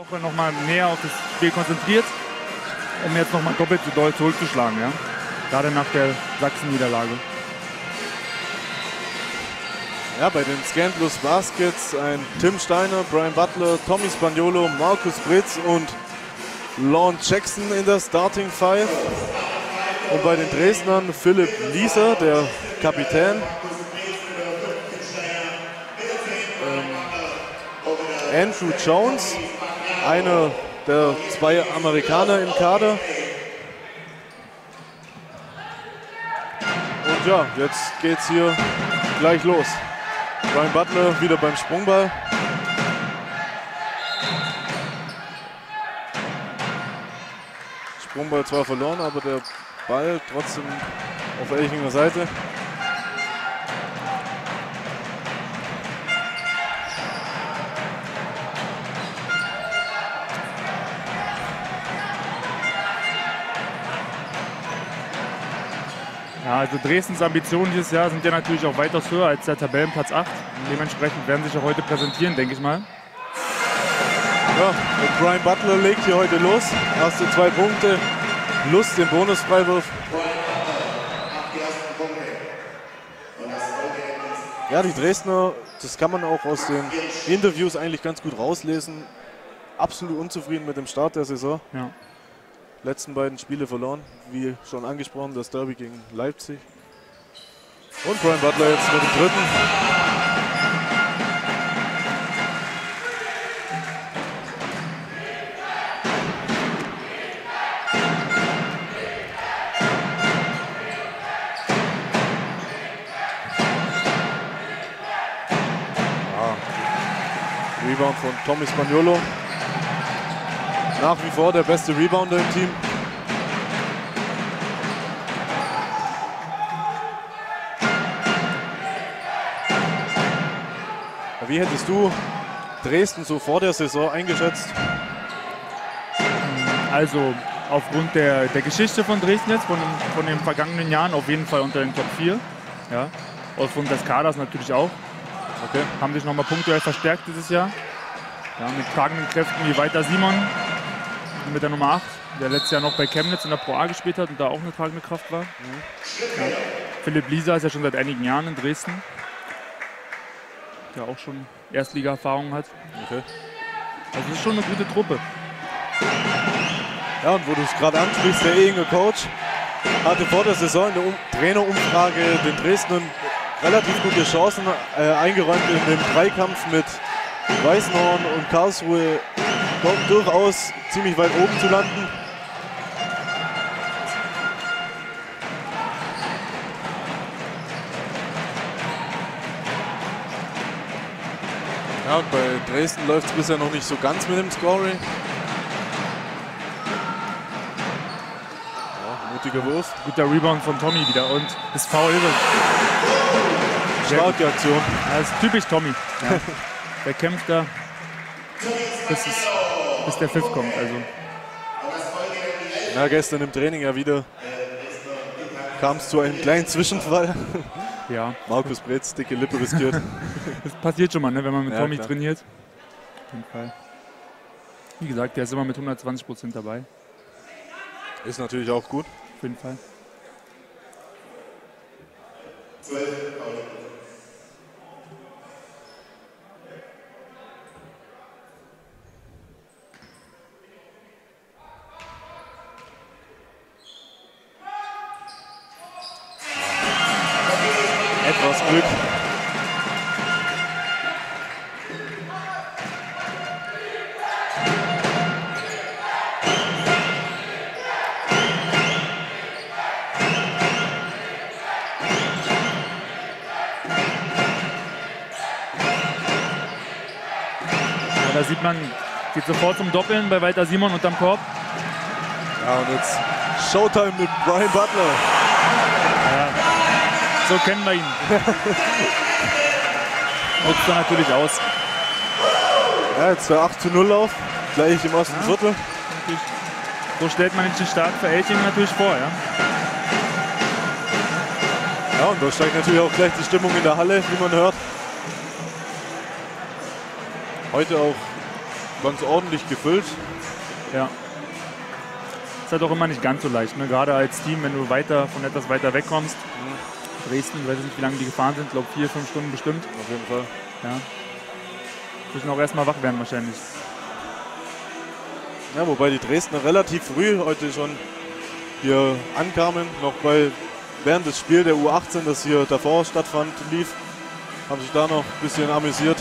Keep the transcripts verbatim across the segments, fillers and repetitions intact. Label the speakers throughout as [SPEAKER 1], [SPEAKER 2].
[SPEAKER 1] Woche noch mal näher auf das Spiel konzentriert, um jetzt noch mal doppelt so doll zurückzuschlagen, ja? Gerade nach der Sachsen-Niederlage.
[SPEAKER 2] Ja, bei den Scan Plus Baskets ein Tim Steiner, Brian Butler, Tommy Spaniolo, Markus Britz und Lon Jackson in der Starting Five. Und bei den Dresdnern Philipp Lieser, der Kapitän. Ähm, Andrew Jones, einer der zwei Amerikaner im Kader. Und ja, jetzt geht's hier gleich los. Brian Butler wieder beim Sprungball. Sprungball zwar verloren, aber der Ball trotzdem auf Elchinger Seite.
[SPEAKER 1] Ja, also Dresdens Ambitionen dieses Jahr sind ja natürlich auch weitaus höher als der Tabellenplatz acht. Dementsprechend werden sie sich auch heute präsentieren, denke ich mal.
[SPEAKER 2] Ja, und Brian Butler legt hier heute los. Erste zwei Punkte, plus den Bonusfreiwurf. Ja, die Dresdner, das kann man auch aus den Interviews eigentlich ganz gut rauslesen. Absolut unzufrieden mit dem Start der Saison.
[SPEAKER 1] Ja.
[SPEAKER 2] Letzten beiden Spiele verloren, wie schon angesprochen, das Derby gegen Leipzig. Und Brian Butler jetzt mit dem dritten. Ah. Rebound von Tommy Spaniolo. Nach wie vor der beste Rebounder im Team. Wie hättest du Dresden so vor der Saison eingeschätzt?
[SPEAKER 1] Also aufgrund der, der Geschichte von Dresden jetzt, von, von den vergangenen Jahren, auf jeden Fall unter den Top vier. Ja. Aufgrund des Kaders natürlich auch.
[SPEAKER 2] Okay.
[SPEAKER 1] Haben sich nochmal punktuell verstärkt dieses Jahr. Ja, mit tragenden Kräften wie Walter Simon mit der Nummer acht, der letztes Jahr noch bei Chemnitz in der Pro A gespielt hat und da auch eine tragende Kraft war. Mhm. Ja. Philipp Lieser ist ja schon seit einigen Jahren in Dresden, der auch schon Erstliga-Erfahrung hat.
[SPEAKER 2] Okay.
[SPEAKER 1] Also es ist schon eine gute Truppe.
[SPEAKER 2] Ja, und wo du es gerade ansprichst, der Ehinger Coach hatte vor der Saison in der um Trainerumfrage den Dresdnern relativ gute Chancen äh, eingeräumt in dem Dreikampf mit Weißenhorn und Karlsruhe durchaus ziemlich weit oben zu landen. Ja, und bei Dresden läuft es bisher noch nicht so ganz mit dem Scoring. Ja, mutiger Wurf.
[SPEAKER 1] Guter Rebound von Tommy wieder und das Foul.
[SPEAKER 2] Starke Aktion.
[SPEAKER 1] Ja, das ist typisch Tommy. Ja. Der kämpft da, bis, es, bis der Pfiff kommt. Also.
[SPEAKER 2] Ja, gestern im Training ja wieder kam es zu einem kleinen Zwischenfall.
[SPEAKER 1] Ja.
[SPEAKER 2] Markus Bretz, dicke Lippe riskiert.
[SPEAKER 1] Das passiert schon mal, ne, wenn man mit
[SPEAKER 2] ja,
[SPEAKER 1] Tommy
[SPEAKER 2] klar.
[SPEAKER 1] trainiert. Auf jeden Fall. Wie gesagt, der ist immer mit hundertzwanzig Prozent dabei.
[SPEAKER 2] Ist natürlich auch gut.
[SPEAKER 1] Auf jeden Fall.
[SPEAKER 2] Etwas Glück.
[SPEAKER 1] Da sieht man, geht sofort zum Doppeln bei Walter Simon unterm Korb.
[SPEAKER 2] Ja, und jetzt Showtime mit Brian Butler.
[SPEAKER 1] Ja, so kennen wir ihn. Nutzt er natürlich aus.
[SPEAKER 2] Ja, jetzt der acht zu null Lauf, gleich im ersten
[SPEAKER 1] Ja,
[SPEAKER 2] Viertel.
[SPEAKER 1] So stellt man den Start für Elching natürlich vor. Ja.
[SPEAKER 2] Ja, und da steigt natürlich auch gleich die Stimmung in der Halle, wie man hört. Heute auch ganz ordentlich gefüllt.
[SPEAKER 1] Ja. Ist halt auch immer nicht ganz so leicht, ne? Gerade als Team, wenn du weiter von etwas weiter wegkommst. Mhm. Dresden, ich weiß nicht, wie lange die gefahren sind, ich glaube vier, fünf Stunden bestimmt.
[SPEAKER 2] Auf jeden Fall.
[SPEAKER 1] Ja. Müssen auch erstmal wach werden wahrscheinlich.
[SPEAKER 2] Ja, wobei die Dresdner relativ früh heute schon hier ankamen, noch bei während des Spiels der U achtzehn, das hier davor stattfand, lief, haben sich da noch ein bisschen amüsiert.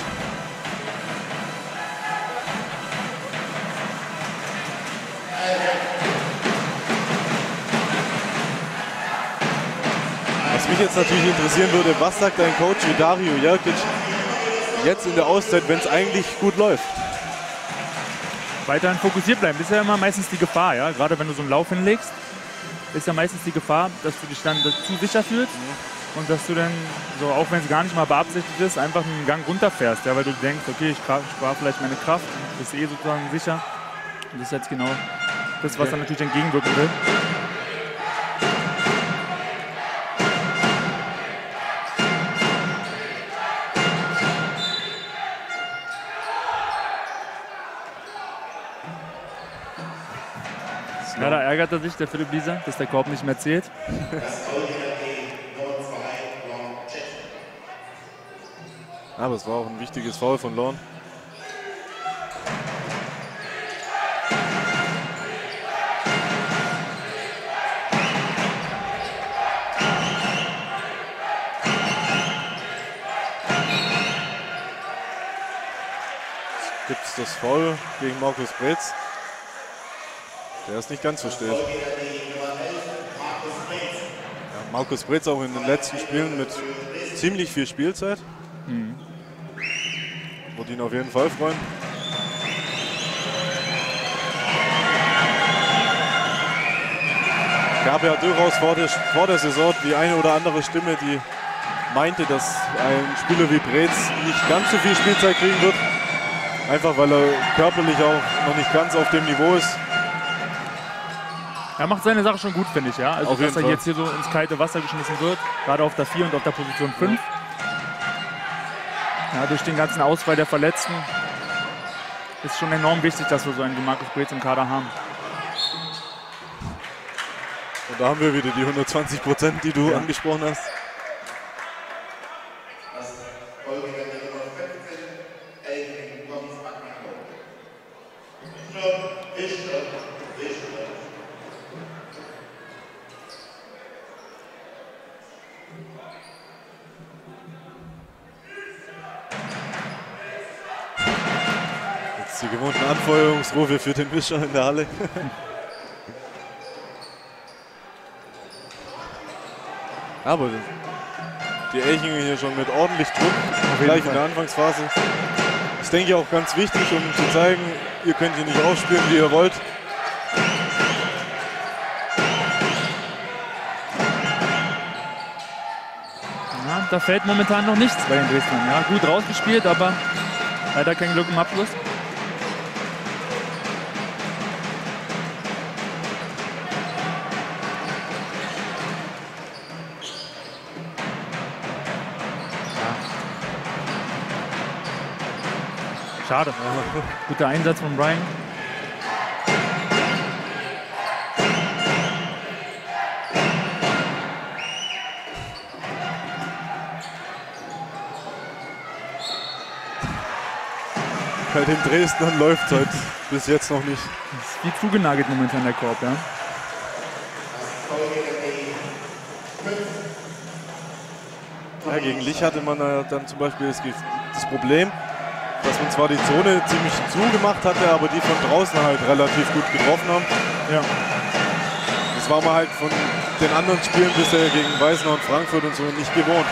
[SPEAKER 2] Was mich jetzt natürlich interessieren würde, was sagt dein Coach wie Dario Jerkic jetzt in der Auszeit, wenn es eigentlich gut läuft?
[SPEAKER 1] Weiterhin fokussiert bleiben. Das ist ja immer meistens die Gefahr, ja. Gerade wenn du so einen Lauf hinlegst, ist ja meistens die Gefahr, dass du dich dann zu sicher fühlst mhm. und dass du dann, so auch wenn es gar nicht mal beabsichtigt ist, einfach einen Gang runterfährst, ja, weil du denkst, okay, ich spare vielleicht meine Kraft, bist eh sozusagen sicher. Und das ist jetzt genau das, was okay. dann natürlich entgegenwirken will. Ja, da ärgert er sich, der Philipp Lieser, dass der Korb nicht mehr zählt.
[SPEAKER 2] Aber es war auch ein wichtiges Foul von Lorn. Jetzt gibt es das Foul gegen Markus Bretz. Der ist nicht ganz so still. Ja, Markus Bretz auch in den letzten Spielen mit ziemlich viel Spielzeit. Mhm. Würde ihn auf jeden Fall freuen. Gab ja durchaus vor der, vor der Saison die eine oder andere Stimme, die meinte, dass ein Spieler wie Bretz nicht ganz so viel Spielzeit kriegen wird. Einfach weil er körperlich auch noch nicht ganz auf dem Niveau ist.
[SPEAKER 1] Er macht seine Sache schon gut, finde ich, ja. Also,
[SPEAKER 2] auf
[SPEAKER 1] dass er
[SPEAKER 2] Fall.
[SPEAKER 1] jetzt hier so ins kalte Wasser geschmissen wird, gerade auf der vier und auf der Position fünf. Ja, durch den ganzen Ausfall der Verletzten ist schon enorm wichtig, dass wir so einen wie Markus Bretz im Kader haben.
[SPEAKER 2] Und da haben wir wieder die hundertzwanzig Prozent, die du ja. angesprochen hast. Die gewohnten Anfeuerungsrufe für den Mischer in der Halle. Aber die Elchinger hier schon mit ordentlich Druck, gleich in der Anfangsphase. Das denke ich auch ganz wichtig, um zu zeigen, ihr könnt hier nicht aufspielen, wie ihr wollt.
[SPEAKER 1] Ja, da fällt momentan noch nichts bei den Dresdnern. Ja, gut rausgespielt, aber leider kein Glück im Abschluss. Schade. Guter Einsatz von Brian.
[SPEAKER 2] Bei den Dresdnern läuft es halt bis jetzt noch nicht.
[SPEAKER 1] Das ist wie zugenagelt momentan der Korb, ja.
[SPEAKER 2] Ja, gegen Lich hatte man dann zum Beispiel das, das Problem, dass man zwar die Zone ziemlich zugemacht hatte, aber die von draußen halt relativ gut getroffen haben.
[SPEAKER 1] Ja.
[SPEAKER 2] Das war man halt von den anderen Spielen bisher gegen Weißenau und Frankfurt und so nicht gewohnt.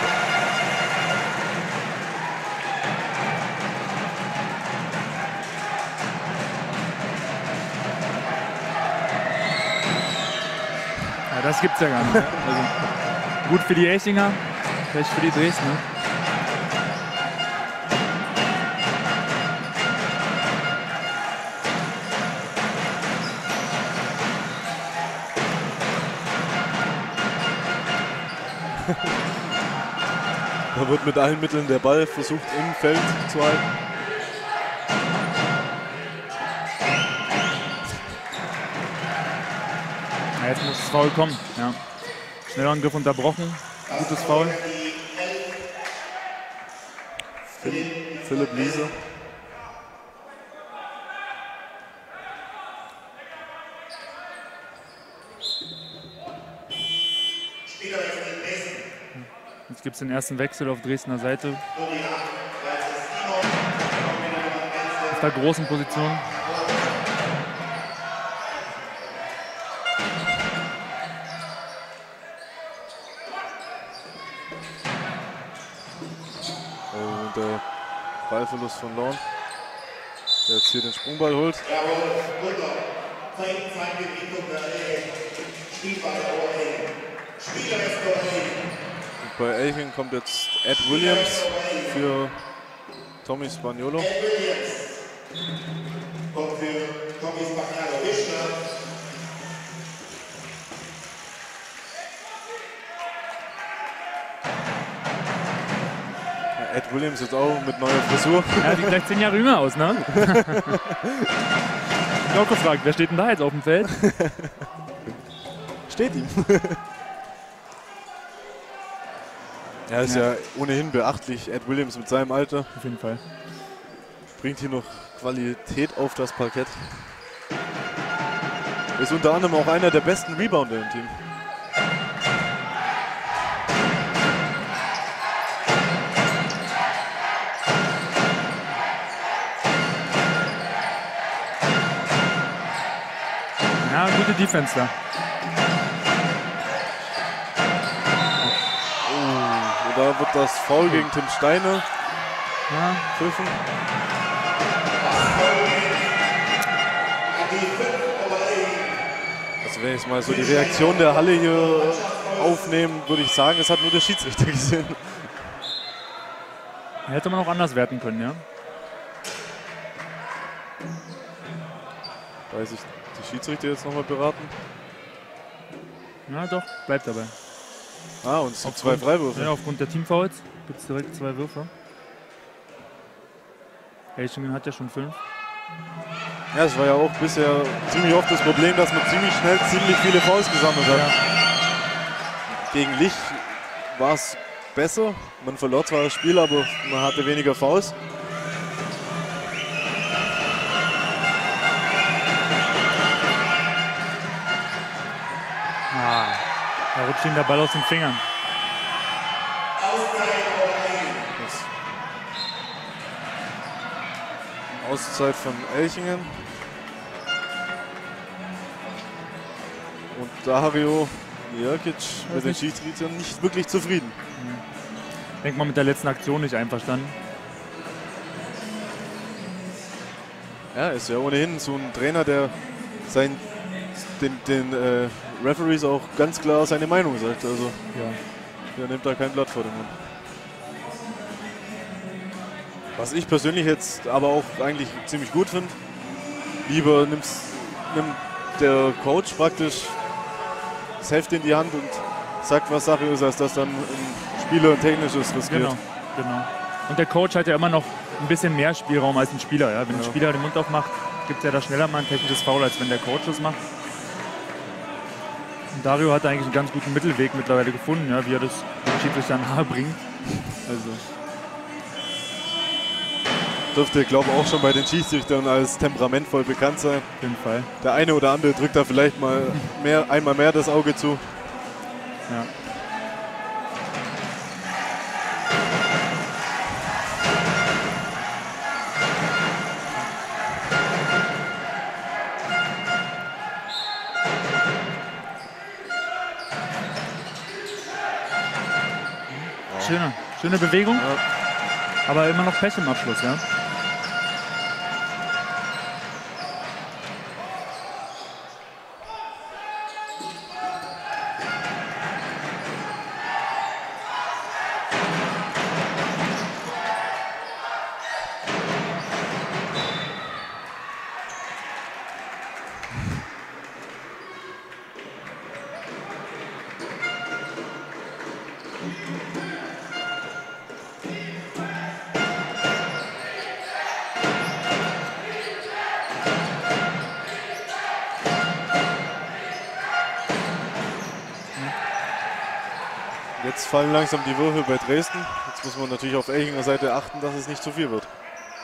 [SPEAKER 1] Ja, das gibt's ja gar nicht. Also, gut für die Elchinger, schlecht für die Dresdner.
[SPEAKER 2] Da wird mit allen Mitteln der Ball versucht im Feld zu halten.
[SPEAKER 1] Ja, jetzt muss das Foul kommen. Ja. Schneller Angriff unterbrochen. Gutes Foul.
[SPEAKER 2] Philipp Liese.
[SPEAKER 1] Jetzt gibt es den ersten Wechsel auf Dresdner Seite. Auf der großen Position.
[SPEAKER 2] Und der Ballverlust von Lorn, der jetzt hier den Sprungball holt. Und bei Elching kommt jetzt Ed Williams für Tommy Spaniolo.
[SPEAKER 3] Ed Williams kommt für Tommy Spaniolo. Wischner.
[SPEAKER 2] Ed Williams jetzt auch mit neuer Frisur.
[SPEAKER 1] Ja, sieht gleich zehn Jahre jünger aus, ne? Ich hab auch gefragt, wer steht denn da jetzt auf dem Feld?
[SPEAKER 2] Steht ihm. Ja, ist ja. ja ohnehin beachtlich. Ed Williams mit seinem Alter.
[SPEAKER 1] Auf jeden Fall.
[SPEAKER 2] Bringt hier noch Qualität auf das Parkett. Ist unter anderem auch einer der besten Rebounder im Team.
[SPEAKER 1] Ja, gute Defense da.
[SPEAKER 2] Oh, und da wird das Foul gegen Tim Steiner
[SPEAKER 1] ja.
[SPEAKER 2] pfiffen. Also wenn ich mal so die Reaktion der Halle hier aufnehmen, würde ich sagen, es hat nur der Schiedsrichter gesehen.
[SPEAKER 1] Hätte man auch anders werten können, ja.
[SPEAKER 2] Weiß ich. Die Schiedsrichter jetzt nochmal beraten?
[SPEAKER 1] Ja, doch, bleibt dabei.
[SPEAKER 2] Ah, und es gibt zwei Freiwürfe.
[SPEAKER 1] Ja, aufgrund der Teamfouls gibt es direkt zwei Würfe. Elchingen hat ja schon fünf.
[SPEAKER 2] Ja, es war ja auch bisher ziemlich oft das Problem, dass man ziemlich schnell ziemlich viele Fouls gesammelt hat. Ja. Gegen Lich war es besser. Man verlor zwar das Spiel, aber man hatte weniger Fouls.
[SPEAKER 1] Da rutscht ihm der Ball aus den Fingern.
[SPEAKER 2] Auszeit von Elchingen. Und Dario Jerkic mit den Schiedsrichtern nicht wirklich zufrieden.
[SPEAKER 1] Ich denke mal mit der letzten Aktion nicht einverstanden.
[SPEAKER 2] Ja, ist ja ohnehin so ein Trainer, der sein, den, den äh, Referees auch ganz klar seine Meinung sagt. Also
[SPEAKER 1] ja.
[SPEAKER 2] Der nimmt da kein Blatt vor den Mund. Was ich persönlich jetzt aber auch eigentlich ziemlich gut finde. Lieber nimmst, nimmt der Coach praktisch das Heft in die Hand und sagt, was Sache ist, als dass dann ein Spieler ein technisches riskiert.
[SPEAKER 1] Genau, genau. Und der Coach hat ja immer noch ein bisschen mehr Spielraum als ein Spieler. Ja? Wenn ja. ein Spieler den Mund aufmacht, gibt es ja da schneller mal ein technisches Foul, als wenn der Coach das macht. Und Dario hat eigentlich einen ganz guten Mittelweg mittlerweile gefunden, ja, wie er das dem Schiedsrichter nahe bringt. Also.
[SPEAKER 2] Dürfte, glaube ich, auch schon bei den Schiedsrichtern als temperamentvoll bekannt sein.
[SPEAKER 1] Auf jeden Fall.
[SPEAKER 2] Der eine oder andere drückt da vielleicht mal mehr, einmal mehr das Auge zu.
[SPEAKER 1] Ja. Schöne, schöne Bewegung, ja. Aber immer noch Pech im Abschluss, ja.
[SPEAKER 2] Jetzt fallen langsam die Würfe bei Dresden. Jetzt muss man natürlich auf Elchinger Seite achten, dass es nicht zu viel wird.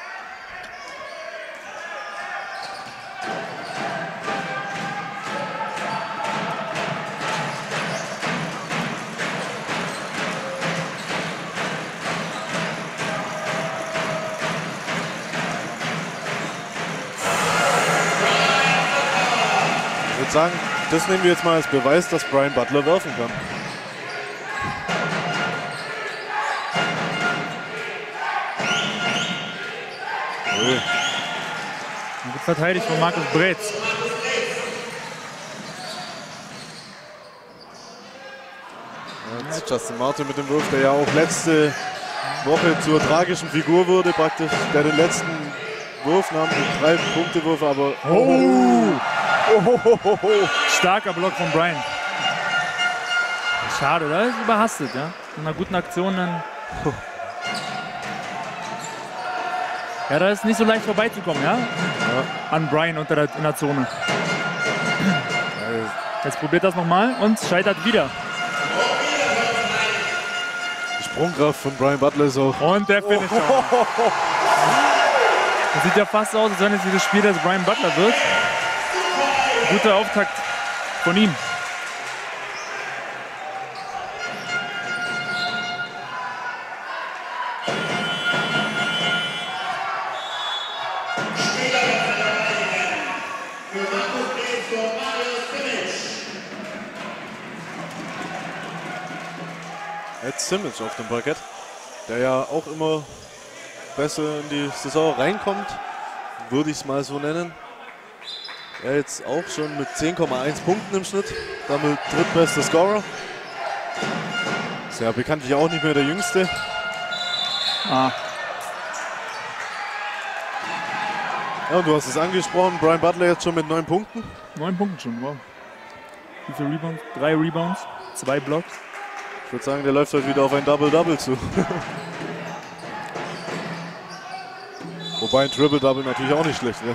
[SPEAKER 2] Ich würde sagen, das nehmen wir jetzt mal als Beweis, dass Brian Butler werfen kann.
[SPEAKER 1] Und gut verteidigt von Markus Bretz.
[SPEAKER 2] Jetzt Justin Martin mit dem Wurf, der ja auch letzte Woche zur tragischen Figur wurde, praktisch, der den letzten Wurf nahm, den drei-Punkte-Wurf, aber...
[SPEAKER 1] Oh. Oh, oh, oh, oh. Starker Block von Brian. Schade, oder? Das ist überhastet, ja? Mit einer guten Aktion dann... Ja, da ist nicht so leicht vorbeizukommen, ja? Ja. An Brian unter der, in der Zone. Jetzt probiert das nochmal und scheitert wieder.
[SPEAKER 2] Die Sprungkraft von Brian Butler ist auch...
[SPEAKER 1] Und der Finisher. Oh, oh, oh. Das sieht ja fast aus, als wenn es dieses Spiel des Brian Butler wird. Guter Auftakt von ihm.
[SPEAKER 2] Ed Simmons auf dem Parkett, der ja auch immer besser in die Saison reinkommt, würde ich es mal so nennen. Er jetzt auch schon mit zehn Komma eins Punkten im Schnitt, damit drittbester Scorer. Ist ja bekanntlich auch nicht mehr der Jüngste.
[SPEAKER 1] Ah.
[SPEAKER 2] Ja, und du hast es angesprochen, Brian Butler jetzt schon mit neun Punkten.
[SPEAKER 1] Neun Punkte schon, wow. Wie viele Rebounds? Drei Rebounds, zwei Blocks.
[SPEAKER 2] Ich würde sagen, der läuft heute wieder auf ein Double-Double zu. Wobei ein Triple-Double natürlich auch nicht schlecht wäre.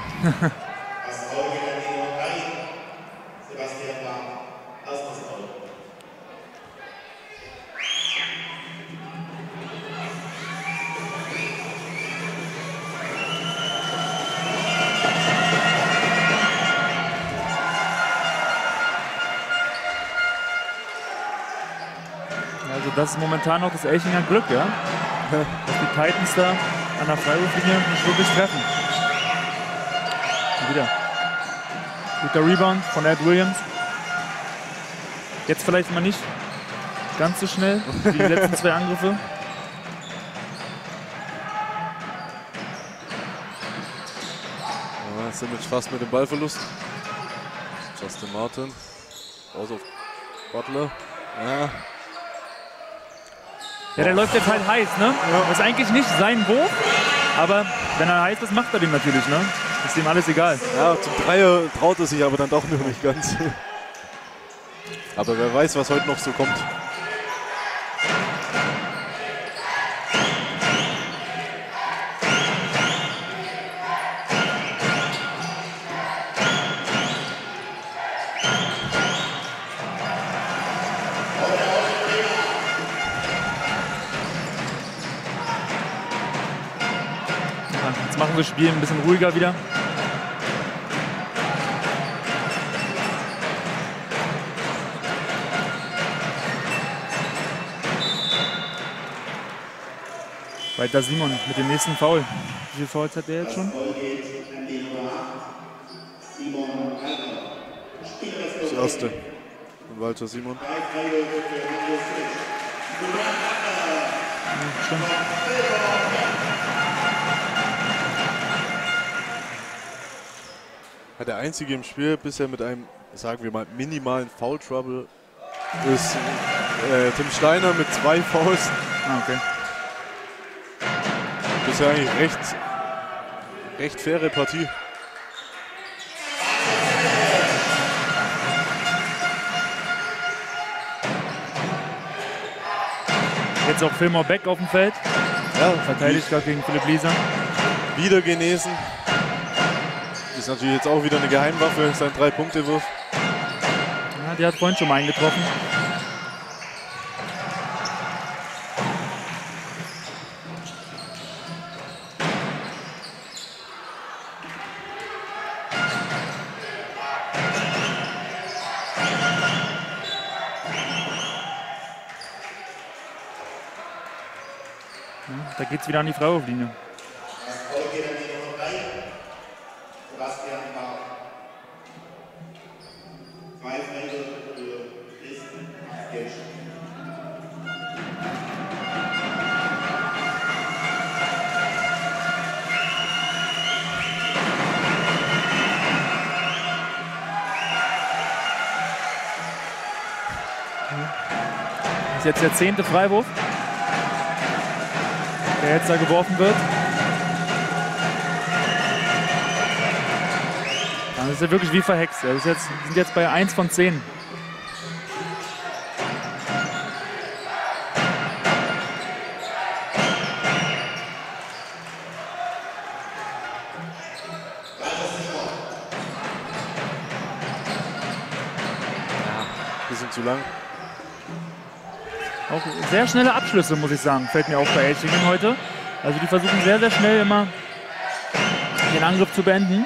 [SPEAKER 1] Also das ist momentan noch das Elchinger Glück, ja? Dass die Titans da an der Freiwurflinie nicht wirklich treffen. Und wieder. Guter Rebound von Ed Williams. Jetzt vielleicht mal nicht ganz so schnell wie die letzten zwei Angriffe.
[SPEAKER 2] Ja, Simmons fast mit dem Ballverlust. Justin Martin. Raus auf Butler. Ja.
[SPEAKER 1] Ja, der läuft jetzt halt heiß, ne? Ja. Das ist eigentlich nicht sein Wurf, aber wenn er heiß ist, macht er den natürlich, ne? Ist ihm alles egal.
[SPEAKER 2] Ja, zum Dreier traut er sich aber dann doch noch nicht ganz. Aber wer weiß, was heute noch so kommt.
[SPEAKER 1] Jetzt machen wir das Spiel ein bisschen ruhiger wieder. Weiter Simon mit dem nächsten Foul. Wie viele Fouls hat der jetzt schon?
[SPEAKER 2] Das erste von Walter Simon.
[SPEAKER 1] Ja, stimmt.
[SPEAKER 2] Der einzige im Spiel bisher mit einem, sagen wir mal, minimalen Foul Trouble ist äh, Tim Steiner mit zwei Fouls.
[SPEAKER 1] Ah, okay.
[SPEAKER 2] Bisher eigentlich recht, recht faire Partie.
[SPEAKER 1] Jetzt auch Fillmore Beck auf dem Feld.
[SPEAKER 2] Ja,
[SPEAKER 1] verteidigt gerade gegen Philipp Lieser.
[SPEAKER 2] Wieder genesen. Ist natürlich jetzt auch wieder eine Geheimwaffe, sein Drei-Punkte-Wurf.
[SPEAKER 1] Ja, der hat vorhin schon mal eingetroffen. Da geht es wieder an die Freiwurflinie.
[SPEAKER 3] Sebastian Bauer. Zwei Freiwürfe für Dresden, acht Geldstrafen.
[SPEAKER 1] Das ist jetzt der zehnte Freiwurf, der jetzt da geworfen wird. Das ist ja wirklich wie verhext. Das ist jetzt, wir sind jetzt bei eins von zehn.
[SPEAKER 2] Bisschen zu lang.
[SPEAKER 1] Auch sehr schnelle Abschlüsse, muss ich sagen, fällt mir auf bei Elchingen heute. Also die versuchen sehr, sehr schnell immer den Angriff zu beenden.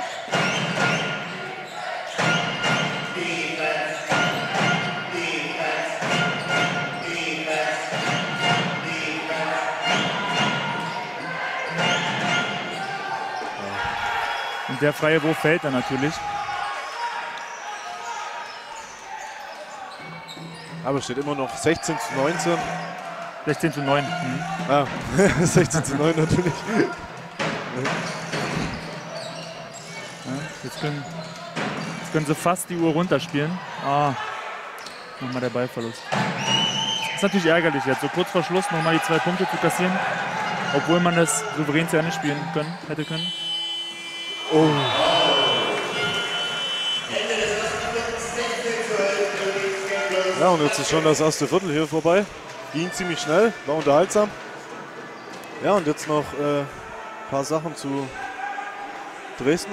[SPEAKER 1] Und der freie Wurf fällt dann natürlich.
[SPEAKER 2] Aber steht immer noch sechzehn zu neunzehn.
[SPEAKER 1] sechzehn zu neun. Mhm.
[SPEAKER 2] Ah, sechzehn zu neun natürlich.
[SPEAKER 1] Ja, jetzt, können, jetzt können sie fast die Uhr runterspielen. Ah, nochmal der Ballverlust. Das ist natürlich ärgerlich jetzt, so kurz vor Schluss nochmal die zwei Punkte zu kassieren. Obwohl man das souverän zu Ende spielen können, hätte können.
[SPEAKER 2] Oh. Ja, und jetzt ist schon das erste Viertel hier vorbei. Ging ziemlich schnell, war unterhaltsam. Ja, und jetzt noch ein äh, paar Sachen zu Dresden.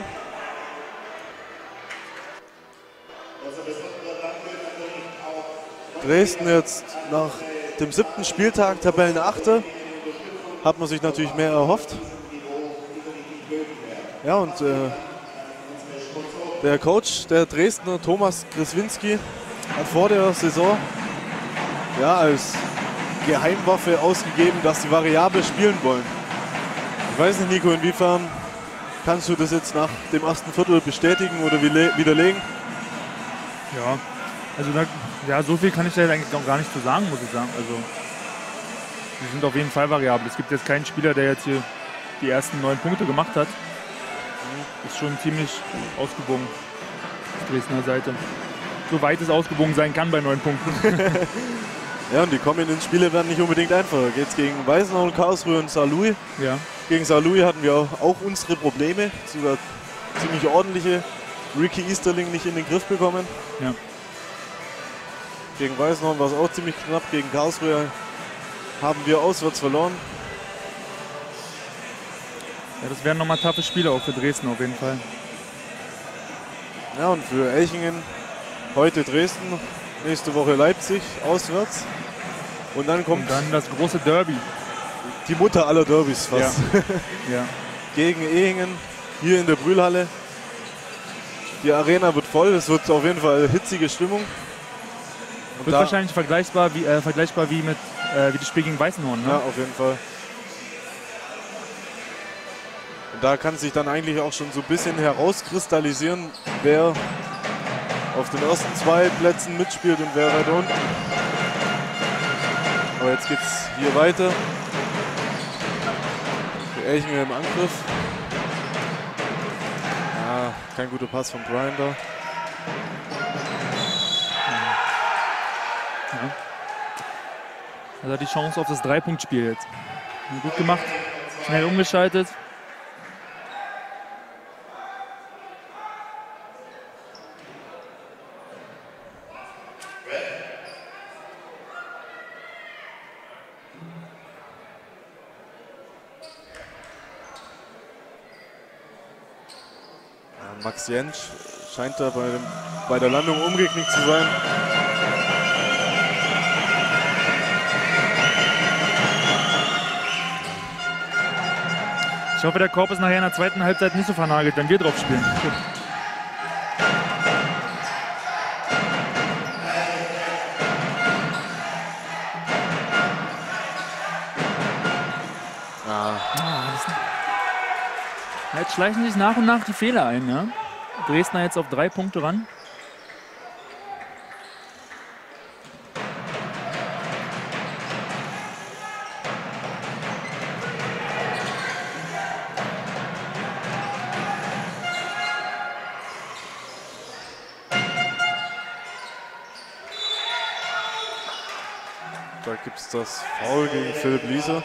[SPEAKER 2] Dresden jetzt nach dem siebten Spieltag Tabellenachte. Hat man sich natürlich mehr erhofft. Ja, und äh, der Coach der Dresdner, Thomas Griswinski, hat vor der Saison ja, als Geheimwaffe ausgegeben, dass sie variabel spielen wollen. Ich weiß nicht, Nico, inwiefern kannst du das jetzt nach dem ersten Viertel bestätigen oder widerlegen?
[SPEAKER 1] Ja, also da, ja, so viel kann ich da eigentlich noch gar nicht zu sagen, muss ich sagen. Also die sind auf jeden Fall variabel. Es gibt jetzt keinen Spieler, der jetzt hier die ersten neun Punkte gemacht hat. Ist schon ziemlich ausgewogen auf Dresdner Seite. So weit es ausgewogen sein kann bei neun Punkten.
[SPEAKER 2] Ja, und die kommenden Spiele werden nicht unbedingt einfacher. Geht's gegen Weißenau und Karlsruhe und Saarlouis.
[SPEAKER 1] Ja.
[SPEAKER 2] Gegen Saarlouis hatten wir auch, auch unsere Probleme, sogar ziemlich ordentliche. Ricky Easterling nicht in den Griff bekommen.
[SPEAKER 1] Ja.
[SPEAKER 2] Gegen Weißenau war es auch ziemlich knapp. Gegen Karlsruhe haben wir auswärts verloren.
[SPEAKER 1] Ja, das wären nochmal taffe Spiele auch für Dresden auf jeden Fall.
[SPEAKER 2] Ja, und für Elchingen heute Dresden, nächste Woche Leipzig auswärts. Und dann kommt
[SPEAKER 1] und dann das große Derby.
[SPEAKER 2] Die Mutter aller Derbys fast.
[SPEAKER 1] Ja. Ja.
[SPEAKER 2] Gegen Ehingen hier in der Brühlhalle. Die Arena wird voll, es wird auf jeden Fall hitzige Stimmung. Und
[SPEAKER 1] wird wahrscheinlich vergleichbar wie, äh, vergleichbar wie mit äh, wie das Spiel gegen Weißenhorn. Ne?
[SPEAKER 2] Ja, auf jeden Fall. Und da kann sich dann eigentlich auch schon so ein bisschen herauskristallisieren, wer auf den ersten zwei Plätzen mitspielt und wer weiter unten. Aber jetzt geht es hier weiter. Die Elchingen im Angriff. Ja, kein guter Pass von Brian da.
[SPEAKER 1] Ja. Also hat die Chance auf das Drei-Punkt-Spiel jetzt. Gut gemacht, schnell umgeschaltet.
[SPEAKER 2] Max Jentsch scheint da bei, dem, bei der Landung umgeknickt zu sein.
[SPEAKER 1] Ich hoffe, der Korb ist nachher in der zweiten Halbzeit nicht so vernagelt, wenn wir drauf spielen. jetzt schleichen sich nach und nach die Fehler ein. Ja? Dresdner jetzt auf drei Punkte ran.
[SPEAKER 2] Da gibt es das Foul gegen Philipp Liese.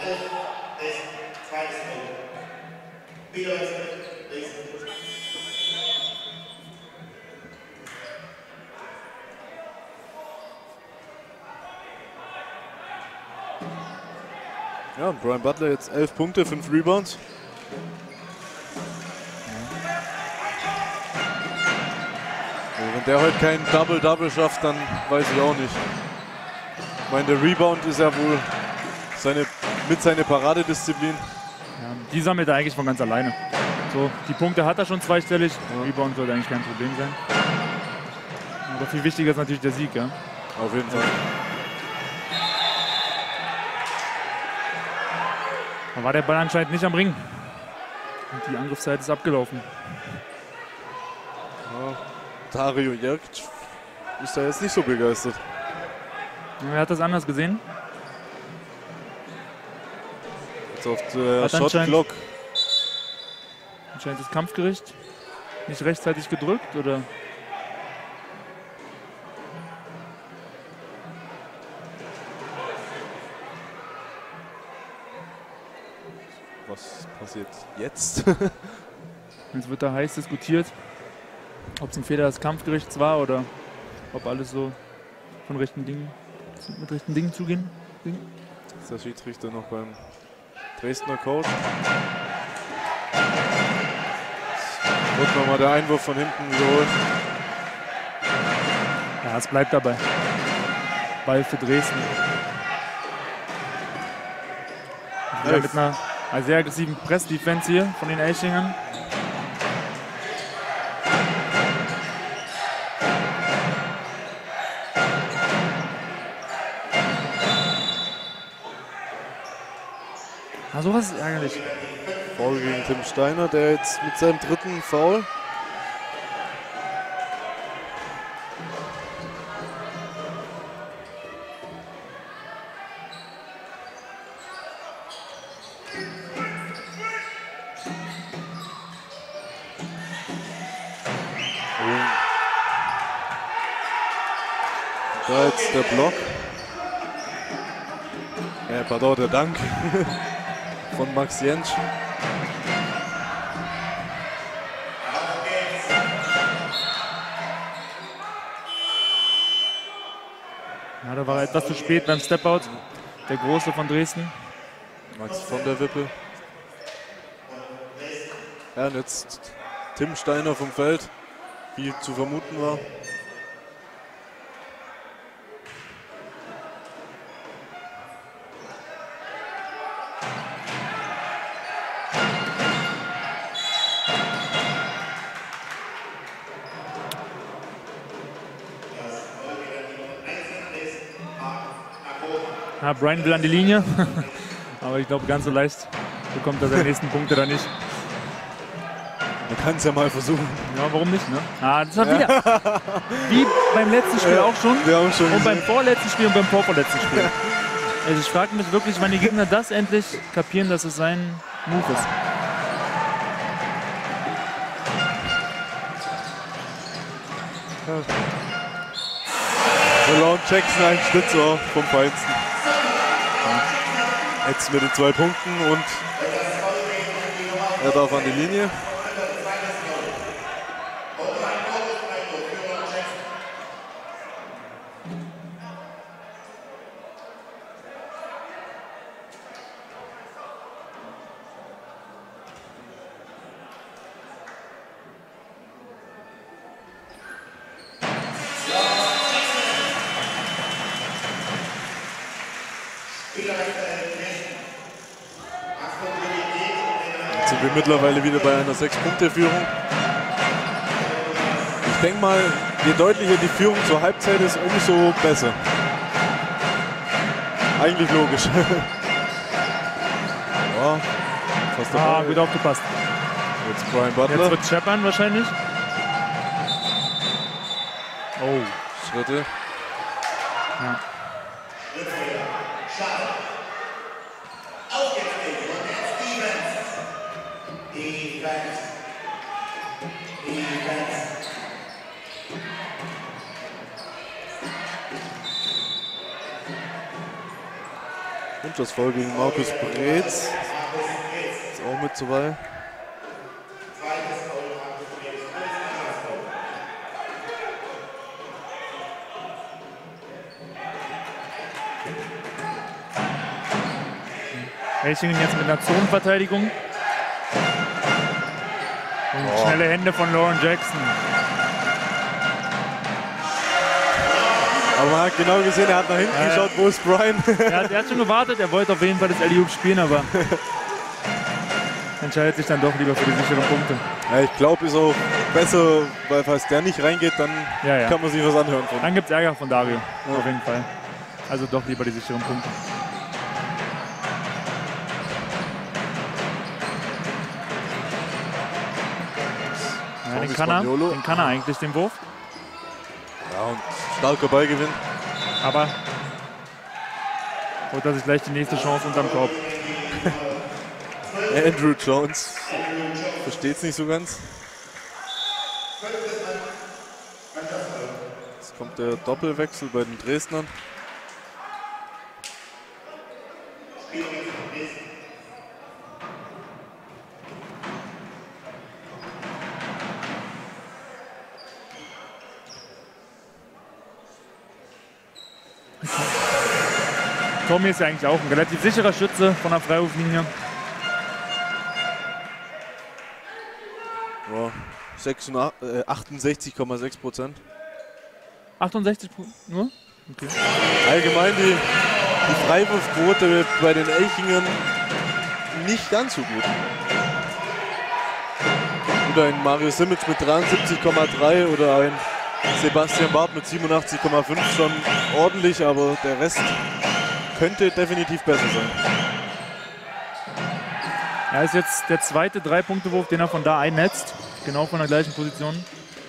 [SPEAKER 2] Ja, und Brian Butler jetzt elf Punkte, fünf Rebounds. Also wenn der heute kein Double-Double schafft, dann weiß ich auch nicht. Ich meine, der Rebound ist ja wohl seine, mit seiner Paradedisziplin.
[SPEAKER 1] Ja, die sammelt er eigentlich von ganz alleine. So, die Punkte hat er schon zweistellig. Ja. Rebound sollte eigentlich kein Problem sein. Aber viel wichtiger ist natürlich der Sieg. Ja?
[SPEAKER 2] Auf jeden Fall.
[SPEAKER 1] Da war der Ball anscheinend nicht am Ring. Und die Angriffszeit ist abgelaufen.
[SPEAKER 2] Ja, Dario Jerkic ist da jetzt nicht so begeistert.
[SPEAKER 1] Er hat das anders gesehen.
[SPEAKER 2] Jetzt auf der Shot Clock.
[SPEAKER 1] Anscheinend das Kampfgericht nicht rechtzeitig gedrückt, oder?
[SPEAKER 2] Was passiert jetzt?
[SPEAKER 1] Jetzt wird da heiß diskutiert, ob es ein Fehler des Kampfgerichts war oder ob alles so von rechten Dingen, mit rechten Dingen zugehen.
[SPEAKER 2] Ist der Schiedsrichter noch beim Dresdner Coach? Wird nochmal der Einwurf von hinten geholt.
[SPEAKER 1] Ja, es bleibt dabei. Ball für Dresden. Ja, mit einer, einer sehr aggressiven Press-Defense hier von den Elchingern. Ah, sowas ist ärgerlich.
[SPEAKER 2] Foul gegen Tim Steiner, der jetzt mit seinem dritten Foul. Da jetzt der Block. Äh, pardon, der Dank von Max Jentsch.
[SPEAKER 1] Ja, da war er etwas zu spät beim Step-Out. Der Große von Dresden.
[SPEAKER 2] Max von der Wippe. Ja, und jetzt Tim Steiner vom Feld, wie zu vermuten war.
[SPEAKER 1] Ja, Brian will an die Linie, aber ich glaube, ganz so leicht bekommt er seine nächsten Punkte da nicht.
[SPEAKER 2] Man kann es ja mal versuchen.
[SPEAKER 1] Ja, warum nicht, ne? Ah, das war wieder wie beim letzten Spiel
[SPEAKER 2] ja,
[SPEAKER 1] auch schon.
[SPEAKER 2] Wir haben schon
[SPEAKER 1] und
[SPEAKER 2] gesehen.
[SPEAKER 1] beim vorletzten Spiel und beim vorvorletzten Spiel. Also ich frage mich wirklich, wann die Gegner das endlich kapieren, dass es sein Move ist.
[SPEAKER 2] Malone Jackson, ein Schnitzer vom Feinsten. Jetzt mit den zwei Punkten und er darf an die Linie. Sind wir mittlerweile wieder bei einer sechs Punkte Führung. Ich denke mal, je deutlicher die Führung zur Halbzeit ist, umso besser. Eigentlich logisch. Ja, fast
[SPEAKER 1] Ah, gut aufgepasst.
[SPEAKER 2] Jetzt Brian Butler.
[SPEAKER 1] Jetzt wird scheppern wahrscheinlich. Oh.
[SPEAKER 2] Schritte.
[SPEAKER 1] Ja.
[SPEAKER 2] Und das Foul gegen Markus Breetz. Ist auch mit dabei.
[SPEAKER 1] Elchingen jetzt mit einer Zonenverteidigung. Und
[SPEAKER 2] Oh.
[SPEAKER 1] schnelle Hände von Lauren Jackson.
[SPEAKER 2] Aber man hat genau gesehen, er hat nach hinten
[SPEAKER 1] Ja, ja.
[SPEAKER 2] geschaut, wo ist Brian?
[SPEAKER 1] Er hat, er hat schon gewartet, er wollte auf jeden Fall das Alley-Oop spielen, aber entscheidet sich dann doch lieber für die sicheren Punkte.
[SPEAKER 2] Ja, ich glaube, ist auch besser, weil falls der nicht reingeht, dann
[SPEAKER 1] Ja, ja.
[SPEAKER 2] kann man sich was anhören von.
[SPEAKER 1] Dann gibt es Ärger von Dario,
[SPEAKER 2] Ja.
[SPEAKER 1] auf jeden Fall. Also doch lieber die sicheren Punkte. Ja, den,
[SPEAKER 2] Tommy
[SPEAKER 1] kann er,
[SPEAKER 2] Spaniolo.
[SPEAKER 1] den kann er eigentlich, den Wurf.
[SPEAKER 2] Ja, und starker Ballgewinn.
[SPEAKER 1] Aber holt er sich gleich die nächste Chance unterm Korb.
[SPEAKER 2] Andrew Jones versteht es nicht so ganz. Jetzt kommt der Doppelwechsel bei den Dresdnern.
[SPEAKER 1] Tommy ist ja eigentlich auch ein relativ sicherer Schütze von der Freiwurflinie.
[SPEAKER 2] Ja, achtundsechzig Komma sechs Prozent.
[SPEAKER 1] achtundsechzig Punkte nur? Okay.
[SPEAKER 2] Allgemein die, die Freiwurfquote bei den Elchingen nicht ganz so gut. Oder ein Mario Simic mit dreiundsiebzig Komma drei oder ein Sebastian Barth mit siebenundachtzig Komma fünf schon ordentlich, aber der Rest könnte definitiv besser sein.
[SPEAKER 1] Er ist jetzt der zweite Drei-Punkte-Wurf, den er von da einnetzt. Genau von der gleichen Position.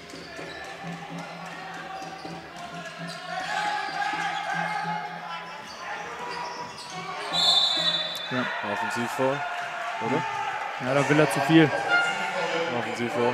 [SPEAKER 1] Ja.
[SPEAKER 2] Offensivfoul, oder?
[SPEAKER 1] Ja, da will er zu viel.
[SPEAKER 2] Offensivfoul.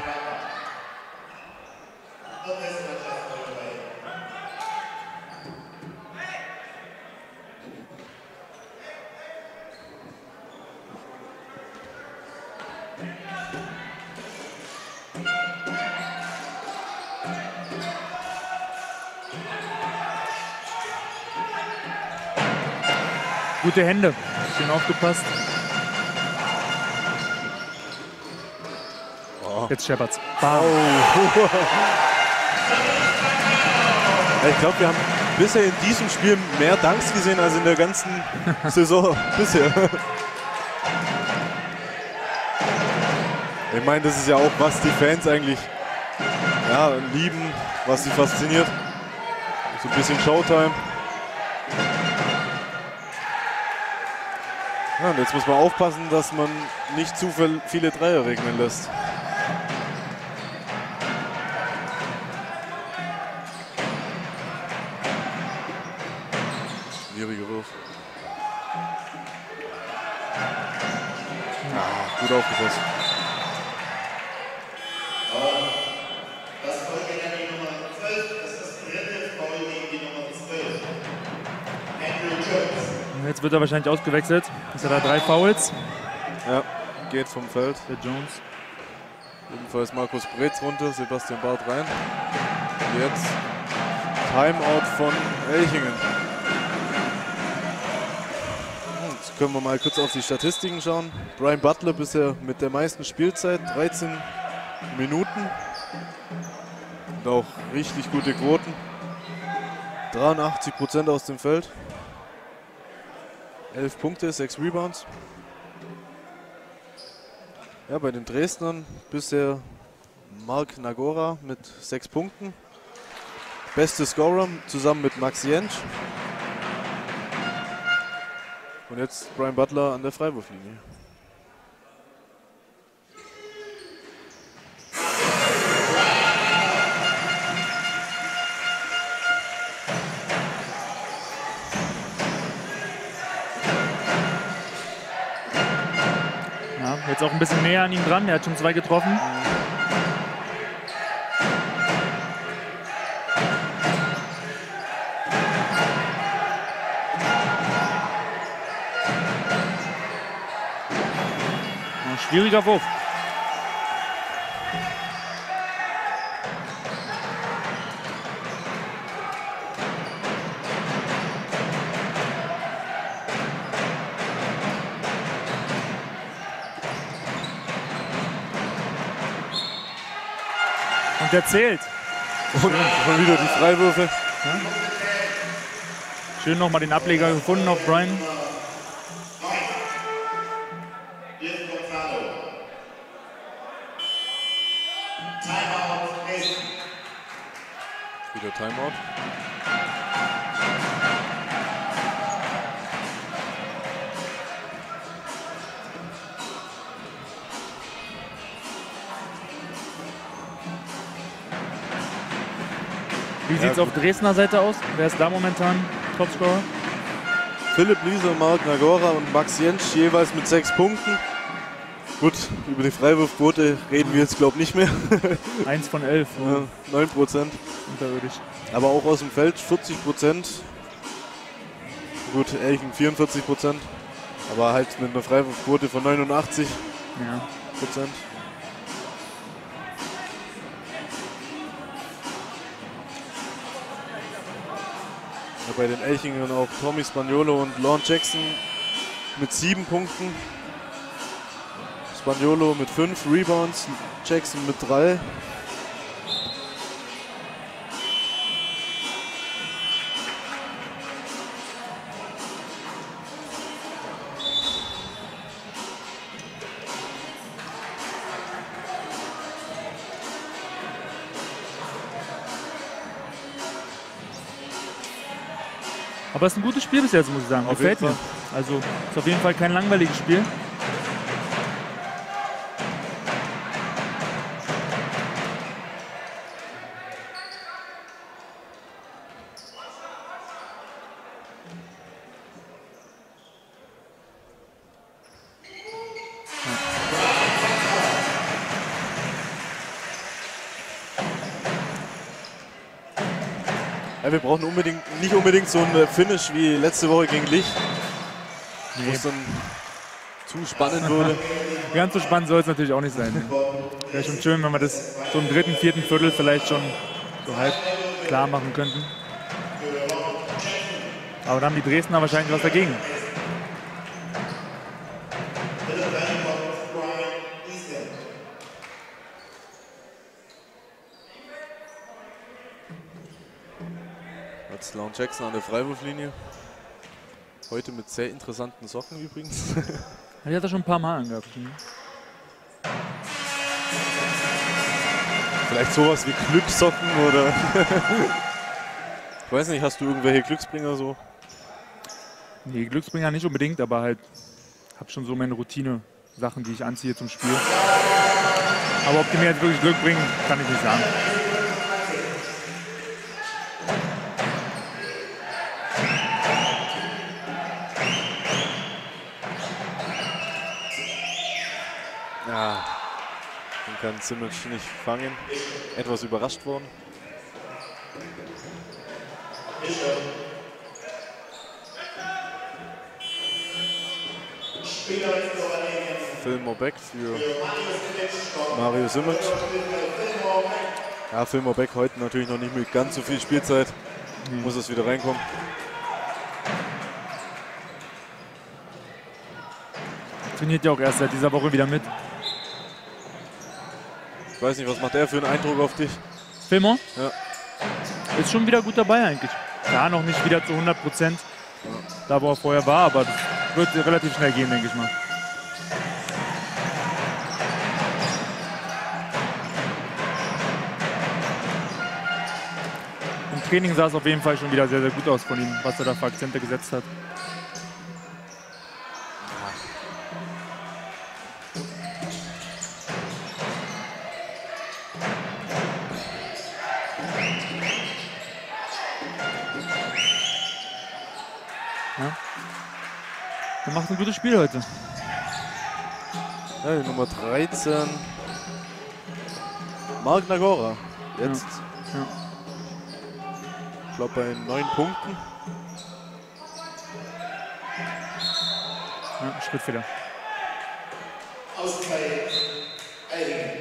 [SPEAKER 1] Gute Hände. Schön aufgepasst.
[SPEAKER 2] Oh.
[SPEAKER 1] Jetzt scheppert's. Bam.
[SPEAKER 2] Ich glaube, wir haben bisher in diesem Spiel mehr Dunks gesehen als in der ganzen Saison bisher. Ich meine, das ist ja auch, was die Fans eigentlich ja, lieben, was sie fasziniert. So ein bisschen Showtime. Ja, und jetzt muss man aufpassen, dass man nicht zu viele Dreier regnen lässt. Schwieriger Wurf. Ja, gut aufgepasst.
[SPEAKER 3] Das Foul gegen die Nummer zwölf, das ist das dritte Foul gegen die Nummer zwölf. Andrew Jones.
[SPEAKER 1] Und jetzt wird er wahrscheinlich ausgewechselt. Jetzt hat er drei Fouls.
[SPEAKER 2] Ja, geht vom Feld.
[SPEAKER 1] Der Jones.
[SPEAKER 2] Ebenfalls Markus Breetz runter, Sebastian Barth rein. Und jetzt Timeout von Elchingen. Jetzt können wir mal kurz auf die Statistiken schauen. Brian Butler bisher mit der meisten Spielzeit, dreizehn Minuten. Und auch richtig gute Quoten. dreiundachtzig Prozent aus dem Feld. elf Punkte, sechs Rebounds. Ja, bei den Dresdnern bisher Mark Nagora mit sechs Punkten. Beste Scorer zusammen mit Max Jentsch. Und jetzt Brian Butler an der Freiwurflinie.
[SPEAKER 1] Jetzt auch ein bisschen näher an ihm dran. Er hat schon zwei getroffen. Ein schwieriger Wurf. Und der zählt.
[SPEAKER 2] Und schon wieder die Freiwürfe.
[SPEAKER 1] Ja. Schön nochmal den Ableger gefunden auf Brian.
[SPEAKER 2] Wieder Timeout.
[SPEAKER 1] Wie sieht es auf Dresdner Seite aus? Wer ist da momentan Topscorer?
[SPEAKER 2] Philipp Lieser, Marc Nagora und Max Jentsch jeweils mit sechs Punkten. Gut, über die Freiwurfquote reden wir jetzt, glaube ich, nicht mehr.
[SPEAKER 1] Eins von elf.
[SPEAKER 2] Ja, neun Prozent.
[SPEAKER 1] Unterirdisch.
[SPEAKER 2] Aber auch aus dem Feld vierzig Prozent. Gut, Elchen vierundvierzig Prozent. Aber halt mit einer Freiwurfquote von neunundachtzig Prozent.
[SPEAKER 1] Ja.
[SPEAKER 2] Ja, bei den Elchingen auch Tommy Spaniolo und Lorne Jackson mit sieben Punkten. Spaniolo mit fünf Rebounds, Jackson mit drei.
[SPEAKER 1] Aber es ist ein gutes Spiel bis jetzt, muss ich sagen.
[SPEAKER 2] Auf
[SPEAKER 1] Gefällt
[SPEAKER 2] jeden
[SPEAKER 1] mir. Also ist auf jeden Fall kein langweiliges Spiel.
[SPEAKER 2] Ja, wir brauchen unbedingt, nicht unbedingt so ein Finish wie letzte Woche gegen Licht, wo es dann zu spannend wurde.
[SPEAKER 1] Ganz so spannend soll es natürlich auch nicht sein. Ne? Wäre schon schön, wenn wir das so im dritten, vierten Viertel vielleicht schon so halb klar machen könnten. Aber dann haben die Dresdner wahrscheinlich was dagegen.
[SPEAKER 2] Jetzt Lorne Jackson an der Freiwurflinie. Heute mit sehr interessanten Socken übrigens.
[SPEAKER 1] Die hat er schon ein paar Mal angehabt. Ne?
[SPEAKER 2] Vielleicht sowas wie Glückssocken oder... Ich weiß nicht, hast du irgendwelche Glücksbringer so?
[SPEAKER 1] Nee, Glücksbringer nicht unbedingt, aber halt habe schon so meine Routine-Sachen, die ich anziehe zum Spiel. Aber ob die mir jetzt wirklich Glück bringen, kann ich nicht sagen.
[SPEAKER 2] Ja, den kann Simic nicht fangen. Etwas überrascht worden. Fillmore Beck für Mario Simic. Ja, Fillmore Beck heute natürlich noch nicht mit ganz so viel Spielzeit. Mhm. Muss es wieder reinkommen.
[SPEAKER 1] Trainiert ja auch erst seit dieser Woche wieder mit.
[SPEAKER 2] Ich weiß nicht, was macht er für einen Eindruck auf dich?
[SPEAKER 1] Fillmore?
[SPEAKER 2] Ja.
[SPEAKER 1] Ist schon wieder gut dabei eigentlich. Ja, noch nicht wieder zu hundert Prozent, ja. Da wo er vorher war, aber das wird relativ schnell gehen, denke ich mal. Im Training sah es auf jeden Fall schon wieder sehr, sehr gut aus von ihm, was er da für Akzente gesetzt hat. Ja. Er macht ein gutes Spiel heute.
[SPEAKER 2] Ja, die Nummer dreizehn. Mark Nagora. Jetzt,
[SPEAKER 1] Ja. Ja.
[SPEAKER 2] ich glaube, bei neun Punkten.
[SPEAKER 1] Ja, Schrittfehler.
[SPEAKER 3] Auszeit. Eigen.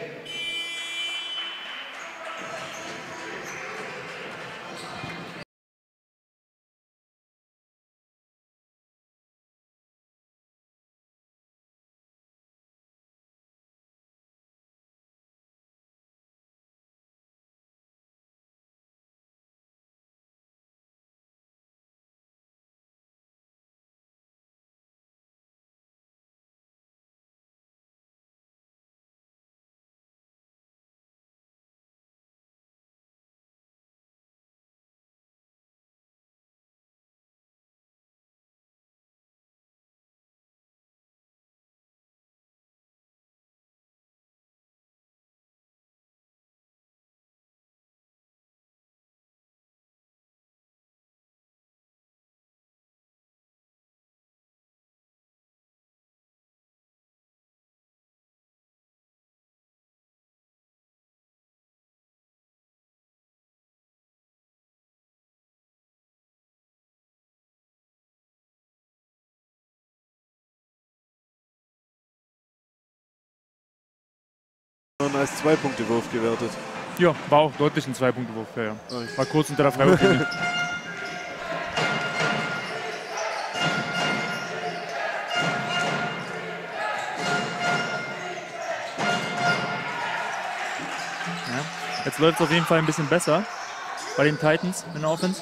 [SPEAKER 2] Und als Zwei-Punkte-Wurf gewertet.
[SPEAKER 1] Ja, war auch deutlich ein Zwei-Punkte-Wurf. Ja, ja.
[SPEAKER 2] Oh,
[SPEAKER 1] War kurz unter der Freiwurflinie. Ja. Jetzt läuft es auf jeden Fall ein bisschen besser bei den Titans in der Offense.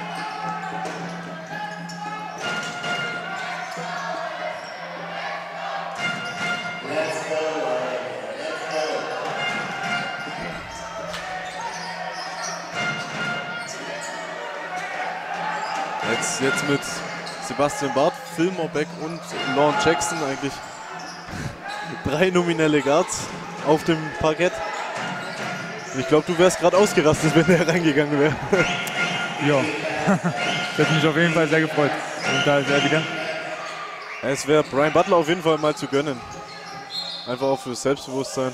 [SPEAKER 2] Jetzt, jetzt mit Sebastian Barth, Fillmore Beck und Lorne Jackson eigentlich drei nominelle Guards auf dem Parkett. Ich glaube, du wärst gerade ausgerastet, wenn der reingegangen wäre.
[SPEAKER 1] Ja, das hätte mich auf jeden Fall sehr gefreut. Und da ist er wieder.
[SPEAKER 2] Es wäre Brian Butler auf jeden Fall mal zu gönnen. Einfach auch fürs Selbstbewusstsein.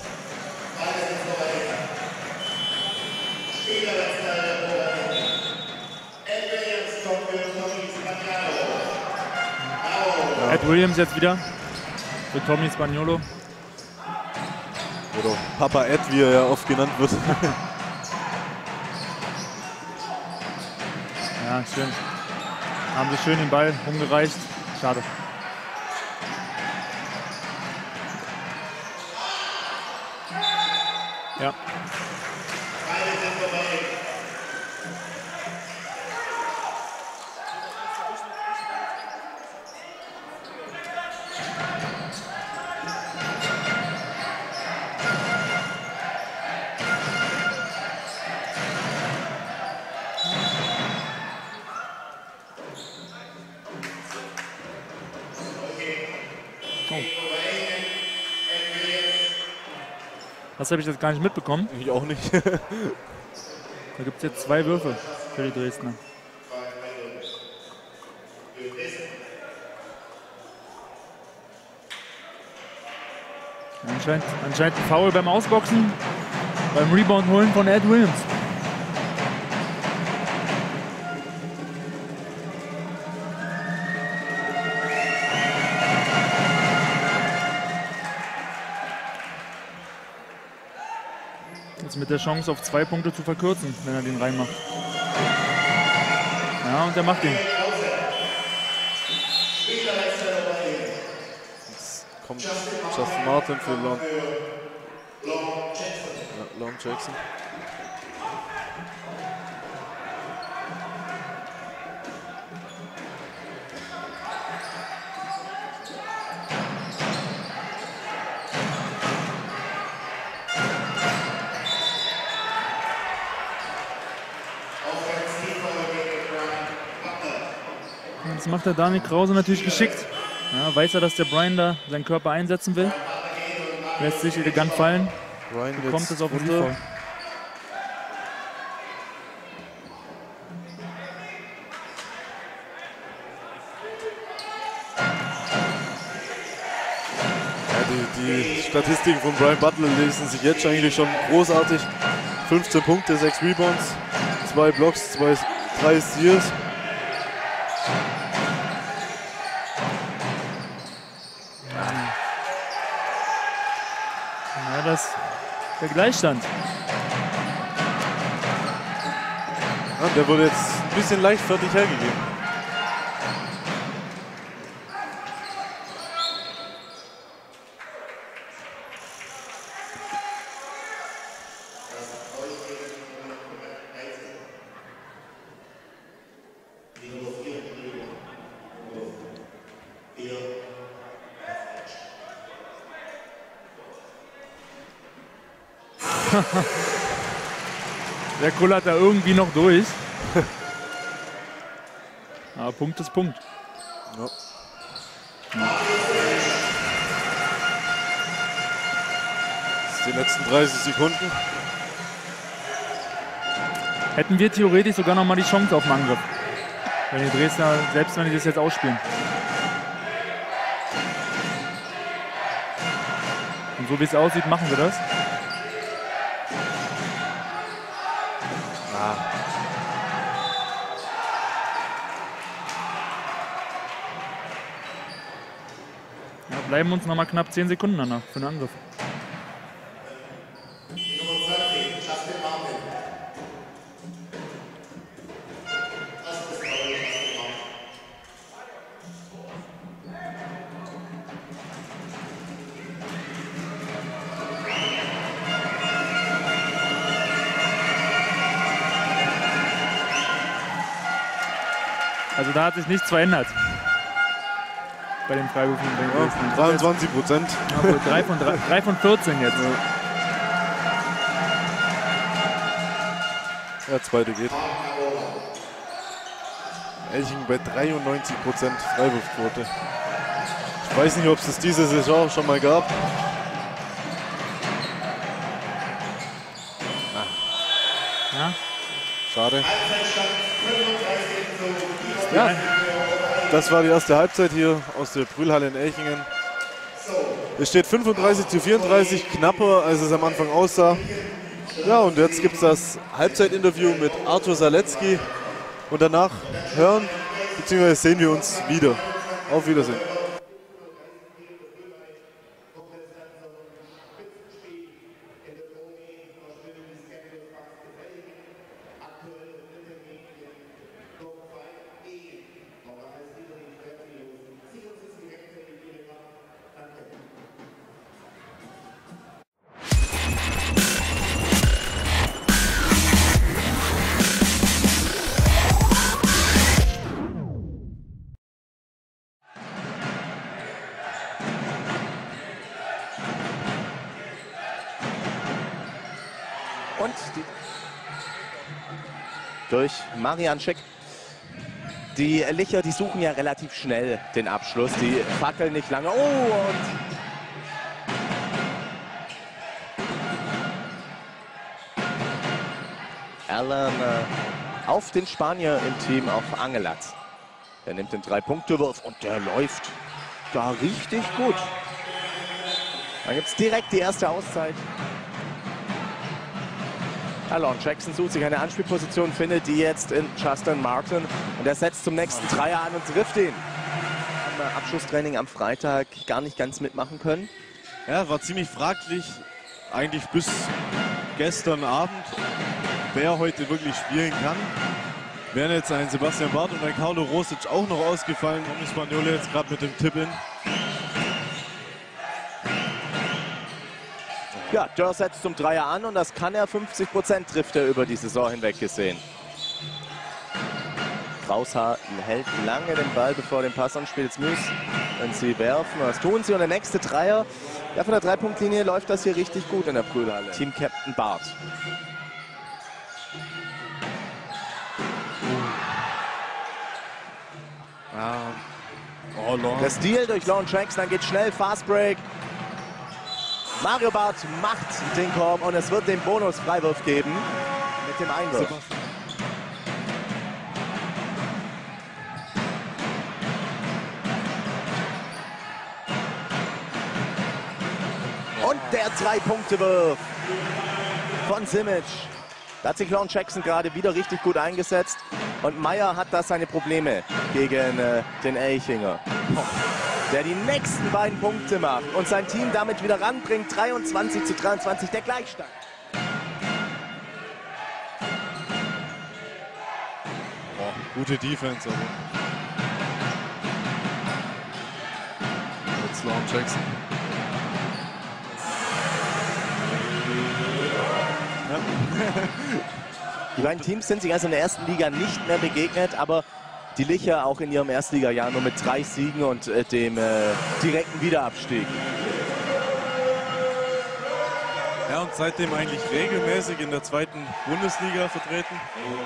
[SPEAKER 1] Ed Williams jetzt wieder für Tommy Spaniolo.
[SPEAKER 2] Oder Papa Ed, wie er ja oft genannt wird.
[SPEAKER 1] Ja, schön. Haben sie schön den Ball umgereicht. Schade. Ja. Das habe ich jetzt gar nicht mitbekommen.
[SPEAKER 2] Ich auch nicht.
[SPEAKER 1] Da gibt es jetzt zwei Würfe für die Dresdner. Anscheinend, anscheinend ein Foul beim Ausboxen, beim Rebound holen von Ed Williams. Jetzt mit der Chance auf zwei Punkte zu verkürzen, wenn er den reinmacht. Ja, und er macht ihn.
[SPEAKER 2] Jetzt kommt Justin Martin für Lon, ja, Lon Jackson.
[SPEAKER 1] Das macht der Daniel Krause natürlich geschickt. Ja, weiß er, dass der Brian da seinen Körper einsetzen will. Lässt sich elegant fallen.
[SPEAKER 2] Brian
[SPEAKER 1] Bekommt es auf den
[SPEAKER 2] runter.
[SPEAKER 1] Foul.
[SPEAKER 2] Ja, die, Die Statistiken von Brian Butler lesen sich jetzt eigentlich schon großartig. fünfzehn Punkte, sechs Rebounds, zwei Blocks, zwei, drei Steals.
[SPEAKER 1] Ja, das der Gleichstand.
[SPEAKER 2] Ja, der wurde jetzt ein bisschen leichtfertig hergegeben.
[SPEAKER 1] Der kullert da irgendwie noch durch. Aber Punkt ist Punkt.
[SPEAKER 2] Ja. Das ist die letzten dreißig Sekunden.
[SPEAKER 1] Hätten wir theoretisch sogar noch mal die Chance auf den Angriff. Wenn die Dresdner, selbst wenn die das jetzt ausspielen. Und so wie es aussieht, machen wir das.
[SPEAKER 2] Ah.
[SPEAKER 1] Ja, bleiben uns noch mal knapp zehn Sekunden danach für den Angriff. Also da hat sich nichts verändert. Bei den Freiwürfen.
[SPEAKER 2] Ja, dreiundzwanzig Prozent.
[SPEAKER 1] Ja, drei von, drei von vierzehn jetzt.
[SPEAKER 2] Ja, zweite geht. Elchingen bei dreiundneunzig Prozent Freiwurfquote. Ich weiß nicht, ob es das diese Saison schon mal gab.
[SPEAKER 1] Ja.
[SPEAKER 2] Schade. Ja, das war die erste Halbzeit hier aus der Brühlhalle in Elchingen. Es steht fünfunddreißig zu vierunddreißig, knapper als es am Anfang aussah. Ja, und jetzt gibt es das Halbzeitinterview mit Arthur Saletzky. Und danach hören bzw. sehen wir uns wieder. Auf Wiedersehen.
[SPEAKER 4] Und die durch Marian Schick. Die Licher, die suchen ja relativ schnell den Abschluss. Die fackeln nicht lange. Oh, und Allen äh, auf den Spanier im Team, auf Angelat. Er nimmt den Drei-Punkte-Wurf und der läuft da richtig gut. Dann gibt es direkt die erste Auszeit. Alon Jackson sucht sich eine Anspielposition, findet die jetzt in Justin Martin. Und er setzt zum nächsten Dreier an und trifft ihn. Am Abschlusstraining am Freitag gar nicht ganz mitmachen können.
[SPEAKER 2] Ja, war ziemlich fraglich, eigentlich bis gestern Abend, wer heute wirklich spielen kann. Wären jetzt ein Sebastian Barth und ein Carlo Rosic auch noch ausgefallen. Und Hispaniola jetzt gerade mit dem Tipp-In.
[SPEAKER 4] Ja, Dörr setzt zum Dreier an und das kann er. fünfzig Prozent trifft er über die Saison hinweg gesehen. Kraushaar hält lange den Ball, bevor er den Pass anspielt. Jetzt müssen sie werfen. Das tun sie. Und der nächste Dreier. Ja, von der Drei-Punkt-Linie läuft das hier richtig gut in der Brühlhalle. Team-Captain Barth.
[SPEAKER 2] Ja. Oh, Lord.
[SPEAKER 4] Der Steal durch Lon Jackson, dann geht schnell, Fast Break. Mario Barth macht den Korb und es wird den Bonus-Freiwurf geben mit dem Einwurf. Super. Und der Drei-Punkte-Wurf von Simic. Da hat sich Lon Jackson gerade wieder richtig gut eingesetzt. Und Meyer hat da seine Probleme gegen äh, den Elchinger, der die nächsten beiden Punkte macht und sein Team damit wieder ranbringt. dreiundzwanzig zu dreiundzwanzig, der Gleichstand.
[SPEAKER 2] Oh, gute Defense, aber. Jetzt Lon Jackson. Ja.
[SPEAKER 4] Die beiden Teams sind sich also in der ersten Liga nicht mehr begegnet, aber die Licher auch in ihrem Erstligajahr nur mit drei Siegen und äh, dem äh, direkten Wiederabstieg.
[SPEAKER 2] Ja, und seitdem eigentlich regelmäßig in der zweiten Bundesliga vertreten.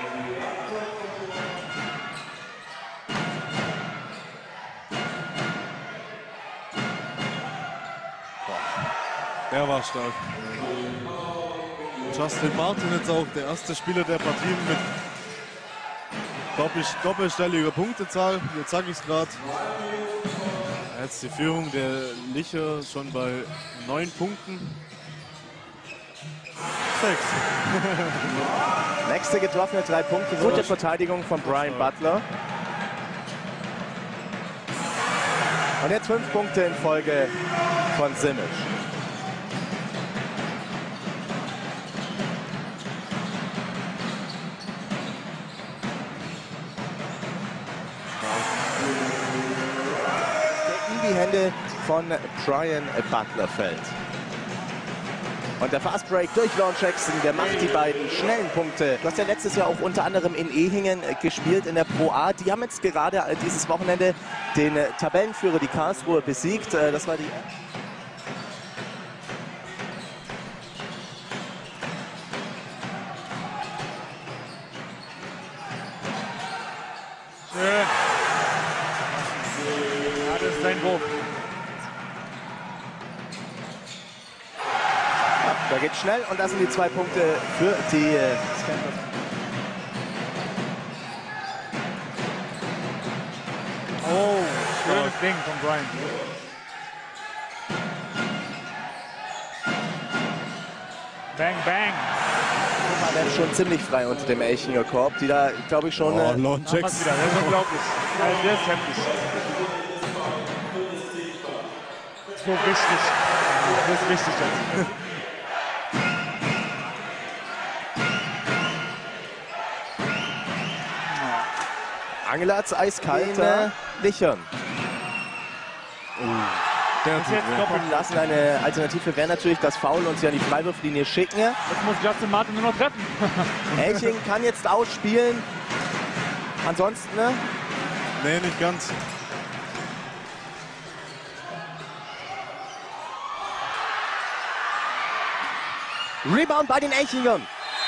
[SPEAKER 2] Der war stark. Justin Martin jetzt auch der erste Spieler der Partie mit doppel doppelstelliger Punktezahl. Jetzt sage ich es gerade. Jetzt die Führung der Licher schon bei neun Punkten. Sechs.
[SPEAKER 4] Nächste getroffene drei Punkte. Gute Verteidigung von Brian Butler. Und jetzt fünf Punkte in Folge von Simic. Die Hände von Brian Butler fällt. Und der Fast Break durch Lon Jackson, der macht die beiden schnellen Punkte. Du hast ja letztes Jahr auch unter anderem in Ehingen gespielt in der Pro A. Die haben jetzt gerade dieses Wochenende den Tabellenführer, die Karlsruhe, besiegt. Das war die...
[SPEAKER 1] Sein Wurf.
[SPEAKER 4] Ja, da geht schnell und das sind die zwei Punkte für die äh,
[SPEAKER 1] Oh, schönes Ding von Brian. Bang, bang.
[SPEAKER 4] war dann schon ziemlich frei unter dem Elchinger Korb, die da, glaube ich, schon...
[SPEAKER 2] Oh,
[SPEAKER 4] äh,
[SPEAKER 2] Lon Jackson.
[SPEAKER 1] Das ist unglaublich. Also der ist heftig. So wichtig. Das ist wichtig jetzt.
[SPEAKER 4] Angelatz eiskalt äh, Lichern.
[SPEAKER 2] Der
[SPEAKER 1] Das ist jetzt doppelt.
[SPEAKER 4] Lassen. Eine Alternative wäre natürlich das Foul und sie an die Freiwurflinie schicken.
[SPEAKER 1] Jetzt muss Justin Martin nur noch treffen.
[SPEAKER 4] Elching kann jetzt ausspielen. Ansonsten, ne?
[SPEAKER 2] Nee, nicht ganz.
[SPEAKER 4] Rebound bei den Elchingern.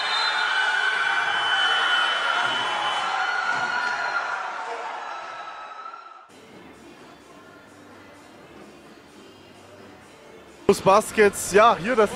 [SPEAKER 2] Baskets, ja, hier das.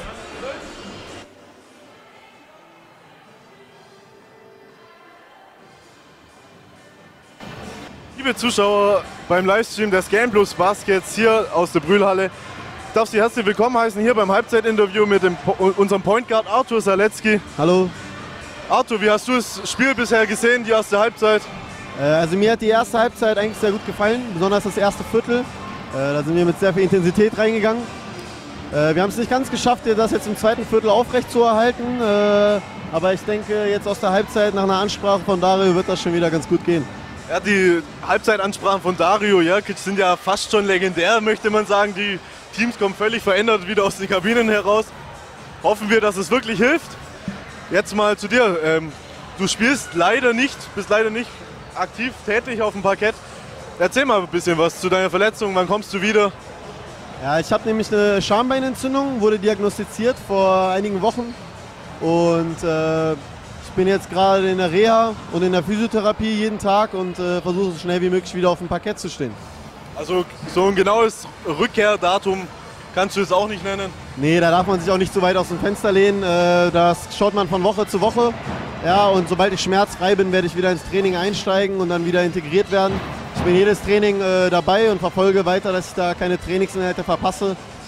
[SPEAKER 2] Liebe Zuschauer beim Livestream des Gameplus Baskets hier aus der Brühlhalle, ich darf Sie herzlich willkommen heißen hier beim Halbzeitinterview mit dem, unserem Point Guard Arthur Zaletzky.
[SPEAKER 5] Hallo.
[SPEAKER 2] Arthur, wie hast du das Spiel bisher gesehen, die erste Halbzeit?
[SPEAKER 5] Äh, also mir hat die erste Halbzeit eigentlich sehr gut gefallen, besonders das erste Viertel. Äh, da sind wir mit sehr viel Intensität reingegangen. Äh, wir haben es nicht ganz geschafft, das jetzt im zweiten Viertel aufrecht zu erhalten. Äh, aber ich denke, jetzt aus der Halbzeit nach einer Ansprache von Dario wird das schon wieder ganz gut gehen.
[SPEAKER 2] Ja, die Halbzeitansprachen von Dario Jerkic sind ja fast schon legendär, möchte man sagen. Die Teams kommen völlig verändert wieder aus den Kabinen heraus. Hoffen wir, dass es wirklich hilft. Jetzt mal zu dir. Ähm, du spielst leider nicht, bist leider nicht aktiv tätig auf dem Parkett. Erzähl mal ein bisschen was zu deiner Verletzung. Wann kommst du wieder?
[SPEAKER 5] Ja, ich habe nämlich eine Schambeinentzündung, wurde diagnostiziert vor einigen Wochen. Und äh, ich bin jetzt gerade in der Reha und in der Physiotherapie jeden Tag und äh, versuche so schnell wie möglich wieder auf dem Parkett zu stehen.
[SPEAKER 2] Also so ein genaues Rückkehrdatum kannst du es auch nicht nennen?
[SPEAKER 5] Nee, da darf man sich auch nicht zu weit aus dem Fenster lehnen. Äh, das schaut man von Woche zu Woche. Ja, und sobald ich schmerzfrei bin, werde ich wieder ins Training einsteigen und dann wieder integriert werden. Ich bin jedes Training äh, dabei und verfolge weiter, dass ich da keine Trainingsinhalte verpasse.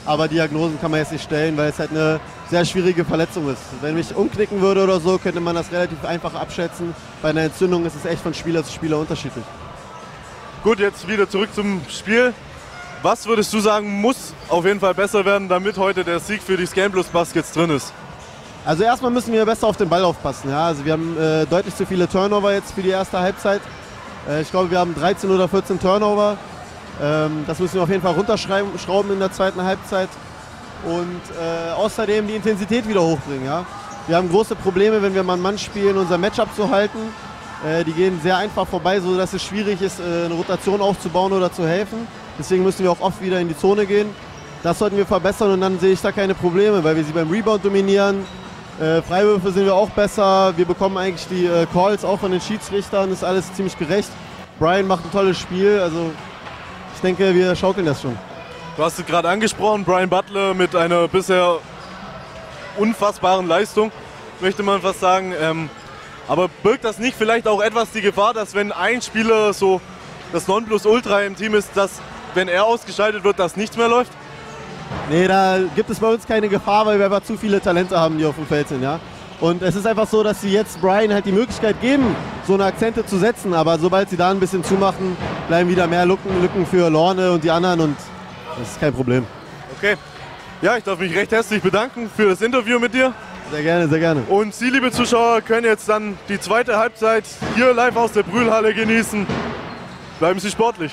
[SPEAKER 5] aber Diagnosen kann man jetzt nicht stellen, weil es halt eine sehr schwierige Verletzung ist. Wenn mich umknicken würde oder so, könnte man das relativ einfach abschätzen. Bei einer Entzündung ist es echt von Spieler zu Spieler unterschiedlich.
[SPEAKER 2] Gut, jetzt wieder zurück zum Spiel. Was würdest du sagen, muss auf jeden Fall besser werden, damit heute der Sieg für die Scanplus Baskets drin ist?
[SPEAKER 5] Also erstmal müssen wir besser auf den Ball aufpassen. Ja? Also wir haben äh, deutlich zu viele Turnover jetzt für die erste Halbzeit. Äh, ich glaube, wir haben dreizehn oder vierzehn Turnover. Ähm, das müssen wir auf jeden Fall runterschrauben in der zweiten Halbzeit. Und äh, außerdem die Intensität wieder hochbringen. Ja? Wir haben große Probleme, wenn wir Mann-Mann spielen, unser Matchup zu halten. Äh, die gehen sehr einfach vorbei, sodass es schwierig ist, äh, eine Rotation aufzubauen oder zu helfen. Deswegen müssen wir auch oft wieder in die Zone gehen. Das sollten wir verbessern und dann sehe ich da keine Probleme, weil wir sie beim Rebound dominieren. Äh, Freiwürfe sind wir auch besser. Wir bekommen eigentlich die äh, Calls auch von den Schiedsrichtern. Ist alles ziemlich gerecht. Brian macht ein tolles Spiel. Also ich denke, wir schaukeln das schon.
[SPEAKER 2] Du hast es gerade angesprochen, Brian Butler mit einer bisher unfassbaren Leistung, möchte man fast sagen. Ähm, aber birgt das nicht vielleicht auch etwas die Gefahr, dass wenn ein Spieler so das Nonplusultra im Team ist, dass wenn er ausgeschaltet wird, dass nichts mehr läuft?
[SPEAKER 5] Nee, da gibt es bei uns keine Gefahr, weil wir einfach zu viele Talente haben, die auf dem Feld sind. Ja? Und es ist einfach so, dass sie jetzt Brian halt die Möglichkeit geben, so eine Akzente zu setzen. Aber sobald sie da ein bisschen zumachen, bleiben wieder mehr Lücken, Lücken für Lorne und die anderen und das ist kein Problem.
[SPEAKER 2] Okay. Ja, ich darf mich recht herzlich bedanken für das Interview mit dir.
[SPEAKER 5] Sehr gerne, sehr gerne.
[SPEAKER 2] Und Sie, liebe Zuschauer, können jetzt dann die zweite Halbzeit hier live aus der Brühlhalle genießen. Bleiben Sie sportlich.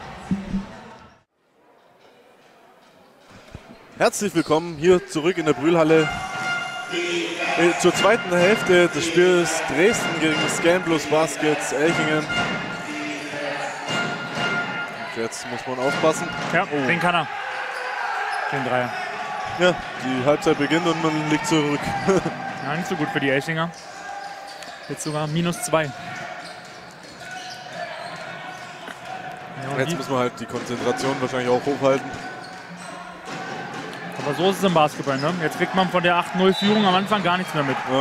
[SPEAKER 2] Herzlich willkommen hier zurück in der Brühlhalle zur zweiten Hälfte des Spiels Dresden gegen Scanplus Baskets Elchingen. Und jetzt muss man aufpassen.
[SPEAKER 1] Ja, oh. Den kann er. Den Dreier.
[SPEAKER 2] Ja, die Halbzeit beginnt und man liegt zurück.
[SPEAKER 1] Ja, nicht so gut für die Elchinger. Jetzt sogar minus zwei. Ja,
[SPEAKER 2] jetzt muss man halt die Konzentration wahrscheinlich auch hochhalten.
[SPEAKER 1] Aber so ist es im Basketball, ne? Jetzt kriegt man von der acht null Führung am Anfang gar nichts mehr mit.
[SPEAKER 2] Ja.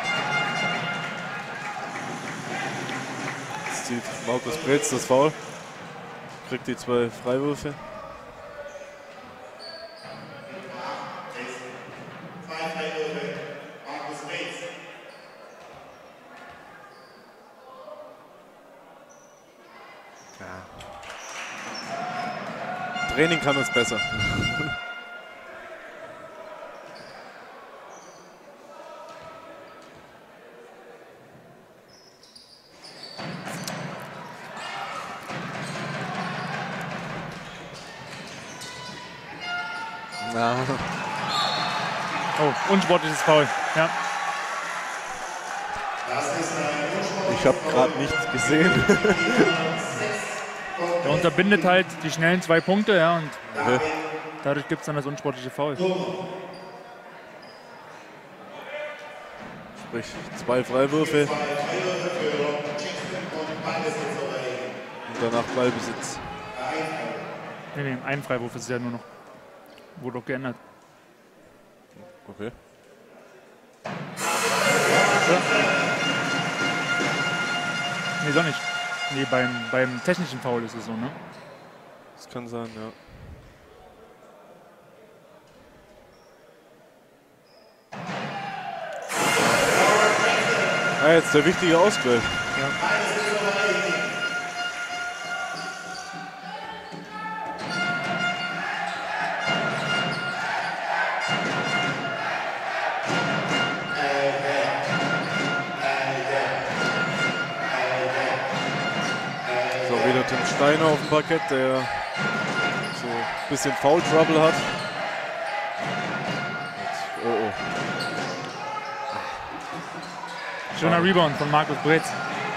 [SPEAKER 2] Jetzt zieht Markus Bretz das Foul. Kriegt die zwei Freiwürfe. Training kann es besser. Na.
[SPEAKER 1] Oh, unsportliches Foul. Ja.
[SPEAKER 2] Ich habe gerade nichts gesehen.
[SPEAKER 1] Der unterbindet halt die schnellen zwei Punkte, ja, und
[SPEAKER 2] Okay.
[SPEAKER 1] dadurch gibt es dann das unsportliche Foul.
[SPEAKER 2] Sprich, zwei Freiwürfe. Und danach Ballbesitz.
[SPEAKER 1] Nee, nee, ein Freiwurf ist es ja nur noch. Wurde auch geändert.
[SPEAKER 2] Okay.
[SPEAKER 1] Nee, doch nicht. Nee, beim, beim technischen Foul ist es so, ne?
[SPEAKER 2] Das kann sein, ja. Ah, jetzt der wichtige Ausgleich.
[SPEAKER 1] Ja.
[SPEAKER 2] So, wieder Tim Steiner auf dem Parkett, der so ein bisschen Foul Trouble hat. Jetzt, oh, oh.
[SPEAKER 1] Schöner Rebound von Markus Bretz.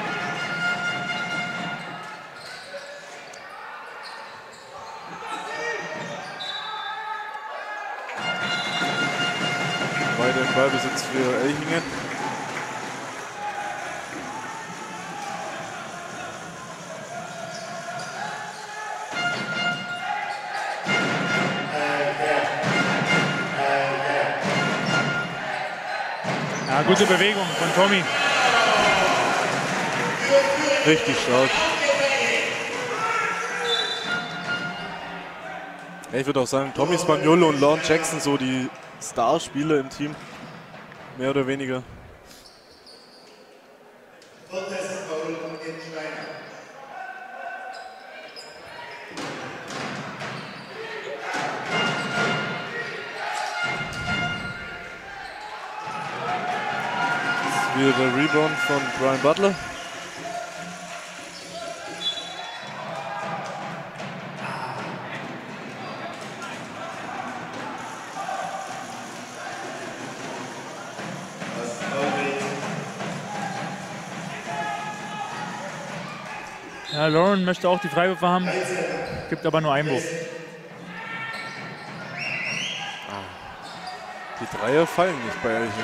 [SPEAKER 2] Weiter im Ballbesitz für Elchingen.
[SPEAKER 1] Ja, gute Bewegung von Tommy.
[SPEAKER 2] Richtig stark. Ja, ich würde auch sagen, Tommy Spaniolo und Lon Jackson so die Starspieler im Team. Mehr oder weniger. Wieder der Rebound von Brian Butler.
[SPEAKER 1] Ja, Lauren möchte auch die Freiwürfe haben, gibt aber nur Einwurf.
[SPEAKER 2] Die Dreier fallen nicht bei euch.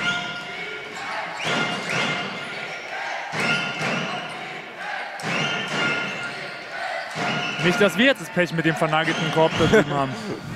[SPEAKER 1] Nicht, dass wir jetzt das Pech mit dem vernagelten Korb da drüben haben.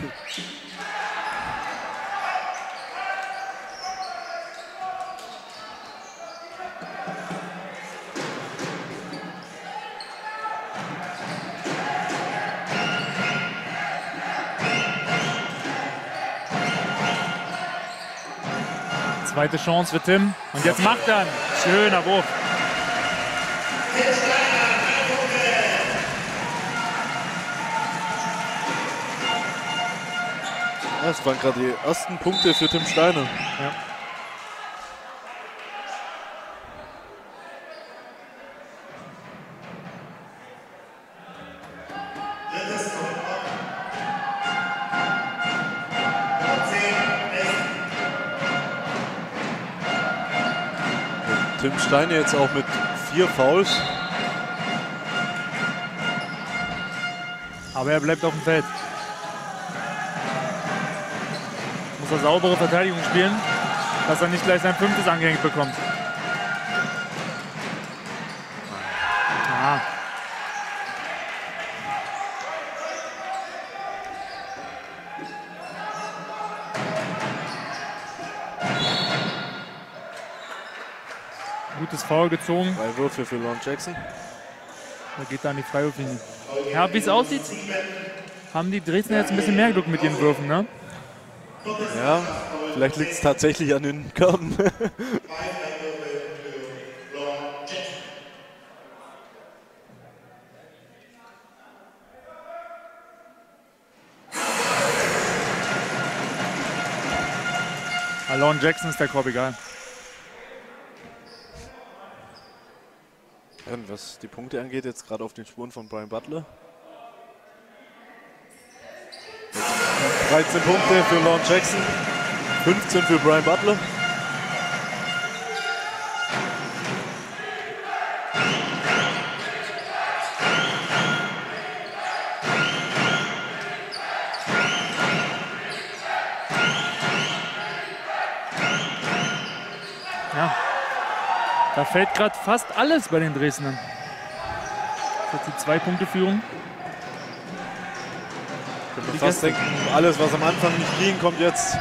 [SPEAKER 1] Zweite Chance für Tim. Und jetzt macht er einen schöner Wurf.
[SPEAKER 2] Das waren gerade die ersten Punkte für Tim Steiner.
[SPEAKER 1] Ja.
[SPEAKER 2] Tim Steiner jetzt auch mit vier Fouls.
[SPEAKER 1] Aber er bleibt auf dem Feld. Muss er saubere Verteidigung spielen, dass er nicht gleich sein fünftes angehängt bekommt. Ah. Gutes Foul gezogen.
[SPEAKER 2] Drei Würfe für Lon Jackson.
[SPEAKER 1] Da geht dann die Freiwurflinie. Ja, wie es aussieht, haben die Dresdner jetzt ein bisschen mehr Glück mit ihren Würfen, ne?
[SPEAKER 2] Ja, vielleicht liegt es tatsächlich an den Körben.
[SPEAKER 1] Lon Jackson ist der Korb egal.
[SPEAKER 2] Und was die Punkte angeht, jetzt gerade auf den Spuren von Brian Butler. dreizehn Punkte für Lon Jackson, fünfzehn für Brian Butler.
[SPEAKER 1] Ja, da fällt gerade fast alles bei den Dresdnern. Das ist jetzt die Zwei-Punkte-Führung.
[SPEAKER 2] Ich könnte fast denken, alles, was am Anfang nicht ging, kommt jetzt.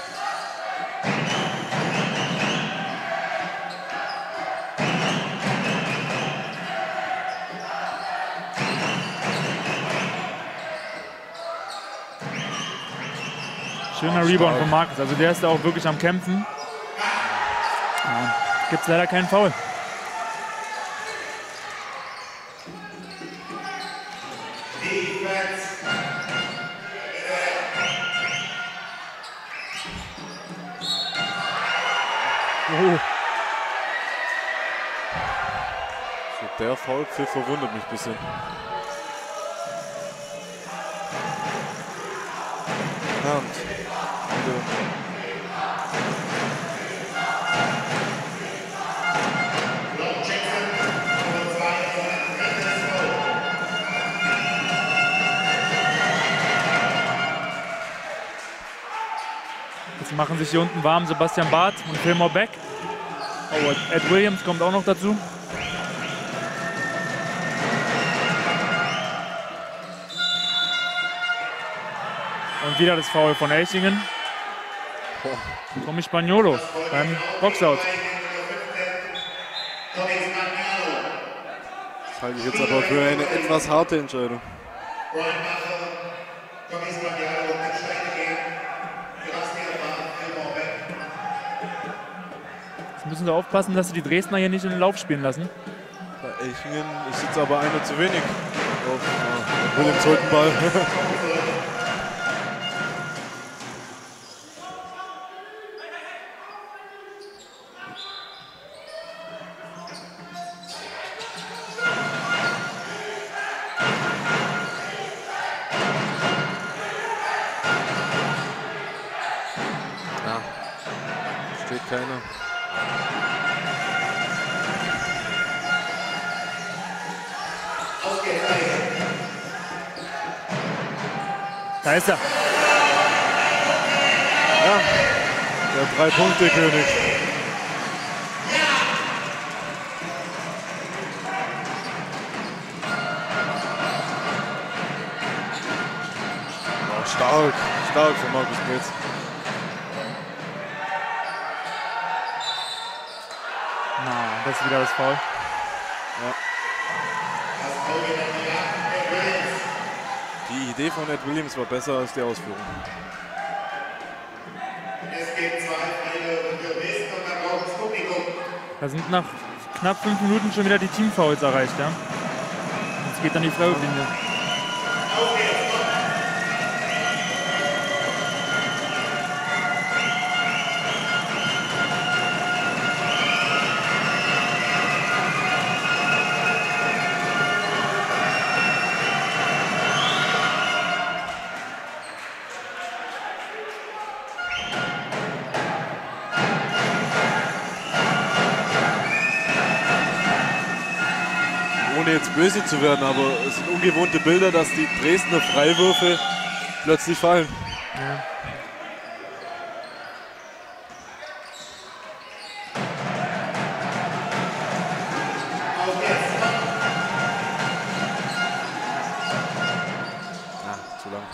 [SPEAKER 1] Schöner Rebound von Markus. Also der ist da auch wirklich am Kämpfen. Ja, gibt es leider keinen Foul. Oh.
[SPEAKER 2] So, der Foulpfiff verwundert mich ein bisschen. Ja, und
[SPEAKER 1] Jetzt machen sich hier unten warm Sebastian Barth und Fillmore Beck. Oh, Ed Williams kommt auch noch dazu. Und wieder das Foul von Elchingen. Tommy Spaniolo beim Boxout.
[SPEAKER 2] das halte ich jetzt aber für eine etwas harte Entscheidung.
[SPEAKER 3] Tommys Mariano und Steine gehen. Sebastian Bahn, Filmer weg.
[SPEAKER 1] Jetzt müssen sie aufpassen, dass sie die Dresdner hier nicht in den Lauf spielen lassen.
[SPEAKER 2] Bei Elchingen ist jetzt aber einer zu wenig. Auf ja, Williams holt den Ball. Steht keiner.
[SPEAKER 1] Da ist er.
[SPEAKER 2] Ja, der Drei-Punkte-König. Oh, stark, stark von Markus Pilz.
[SPEAKER 1] Na, das ist wieder das Foul.
[SPEAKER 2] Ja. Die Idee von Ed Williams war besser als die Ausführung.
[SPEAKER 3] Es gibt zwei Pfeile und wir wissen, und dann braucht das Publikum.
[SPEAKER 1] Da sind nach knapp fünf Minuten schon wieder die Teamfouls erreicht, ja. Jetzt geht dann die Freiwurflinie.
[SPEAKER 2] Ohne jetzt böse zu werden, aber es sind ungewohnte Bilder, dass die Dresdner Freiwürfe plötzlich fallen.
[SPEAKER 1] Ja.
[SPEAKER 2] Ah, zu lang.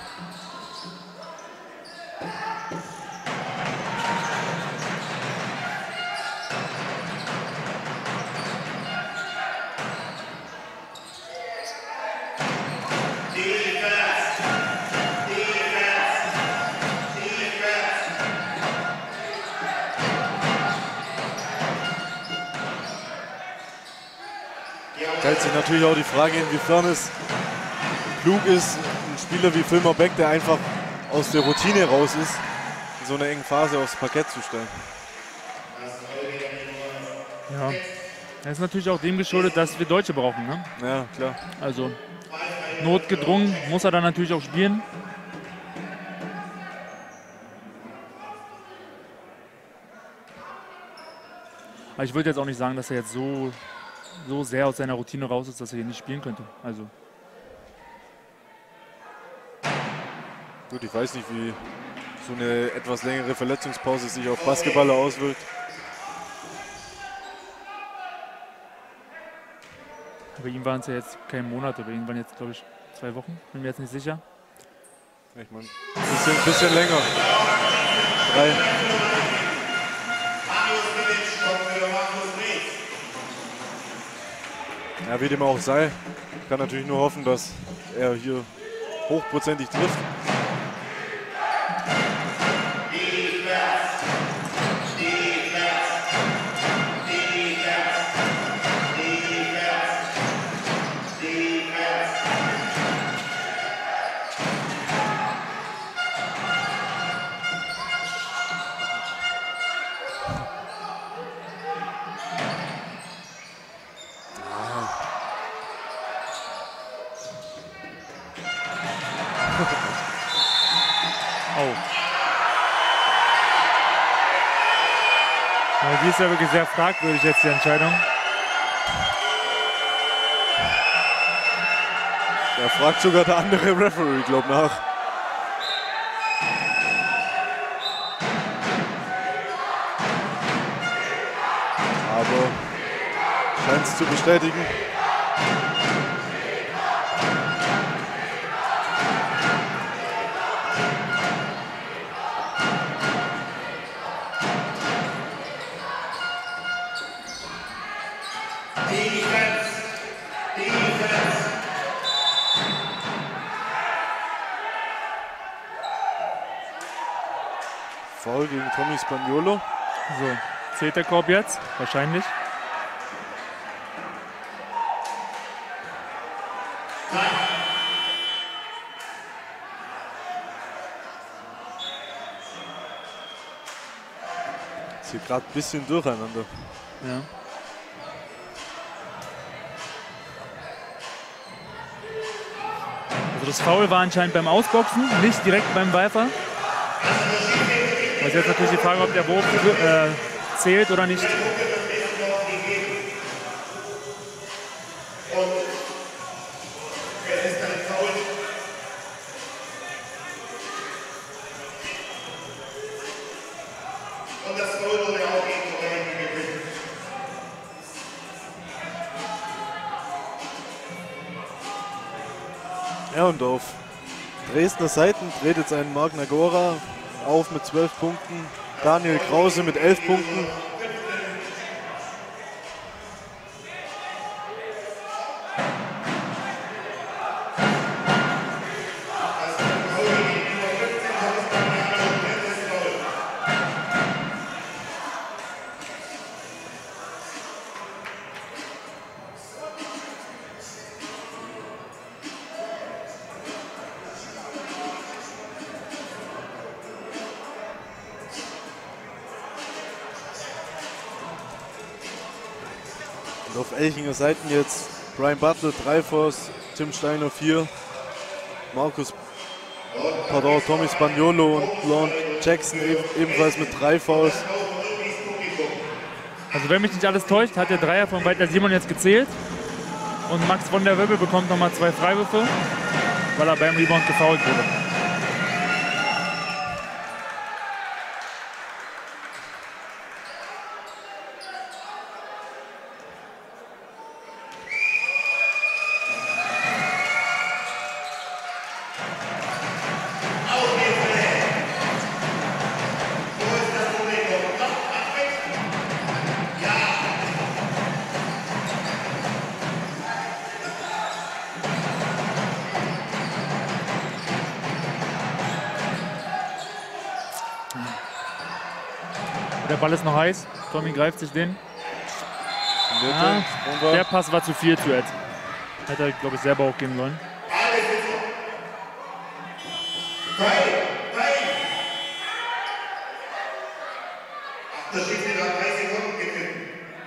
[SPEAKER 2] Stellt sich natürlich auch die Frage, inwiefern es klug ist, einen Spieler wie Filmer Beck, der einfach aus der Routine raus ist, in so einer engen Phase aufs Parkett zu stellen.
[SPEAKER 1] Ja. Das ist natürlich auch dem geschuldet, dass wir Deutsche brauchen, ne?
[SPEAKER 2] Ja, klar.
[SPEAKER 1] Also notgedrungen muss er dann natürlich auch spielen. Aber ich würde jetzt auch nicht sagen, dass er jetzt so, so sehr aus seiner Routine raus ist, dass er hier nicht spielen könnte. Also
[SPEAKER 2] Gut, ich weiß nicht, wie so eine etwas längere Verletzungspause sich auf Basketballer auswirkt.
[SPEAKER 1] bei ihm waren es ja jetzt keine Monate, bei ihm waren jetzt, glaube ich, zwei Wochen. Bin mir jetzt nicht sicher.
[SPEAKER 2] Ich meine, ein bisschen, ein bisschen länger. Drei. Ja, wie dem auch sei, kann natürlich nur hoffen, dass er hier hochprozentig trifft.
[SPEAKER 1] Die ist ja wirklich sehr fragwürdig jetzt, die Entscheidung.
[SPEAKER 2] Da fragt sogar der andere Referee, glaub nach. Aber scheint es zu bestätigen. Foul gegen Tommy Spaniolo.
[SPEAKER 1] So, zählt der Korb jetzt? Wahrscheinlich.
[SPEAKER 2] Ist hier gerade ein bisschen durcheinander.
[SPEAKER 1] Ja. Also das Foul war anscheinend beim Ausboxen, nicht direkt beim Werfer. Das ist jetzt natürlich die Frage, ob der Wurf äh, zählt oder nicht.
[SPEAKER 2] Ja, und auf Dresdner Seiten dreht jetzt ein Marc Nagora auf mit zwölf Punkten. Daniel Krause mit elf Punkten. Und auf Elchinger Seiten jetzt Brian Butler drei Fouls, Tim Steiner vier, Markus, pardon, Tommy Spaniolo und Lon Jackson ebenfalls mit drei Fouls.
[SPEAKER 1] Also wenn mich nicht alles täuscht, hat der Dreier von Walter Simon jetzt gezählt. Und Max von der Wirbel bekommt nochmal zwei Freiwürfe, weil er beim Rebound gefoult wurde. Der Ball ist noch heiß. Tommy greift sich den. Ah, der Pass war zu viel zu Ed. Hätte er, glaube ich, selber auch gehen sollen.
[SPEAKER 3] Das steht wieder drei Sekunden gekippt.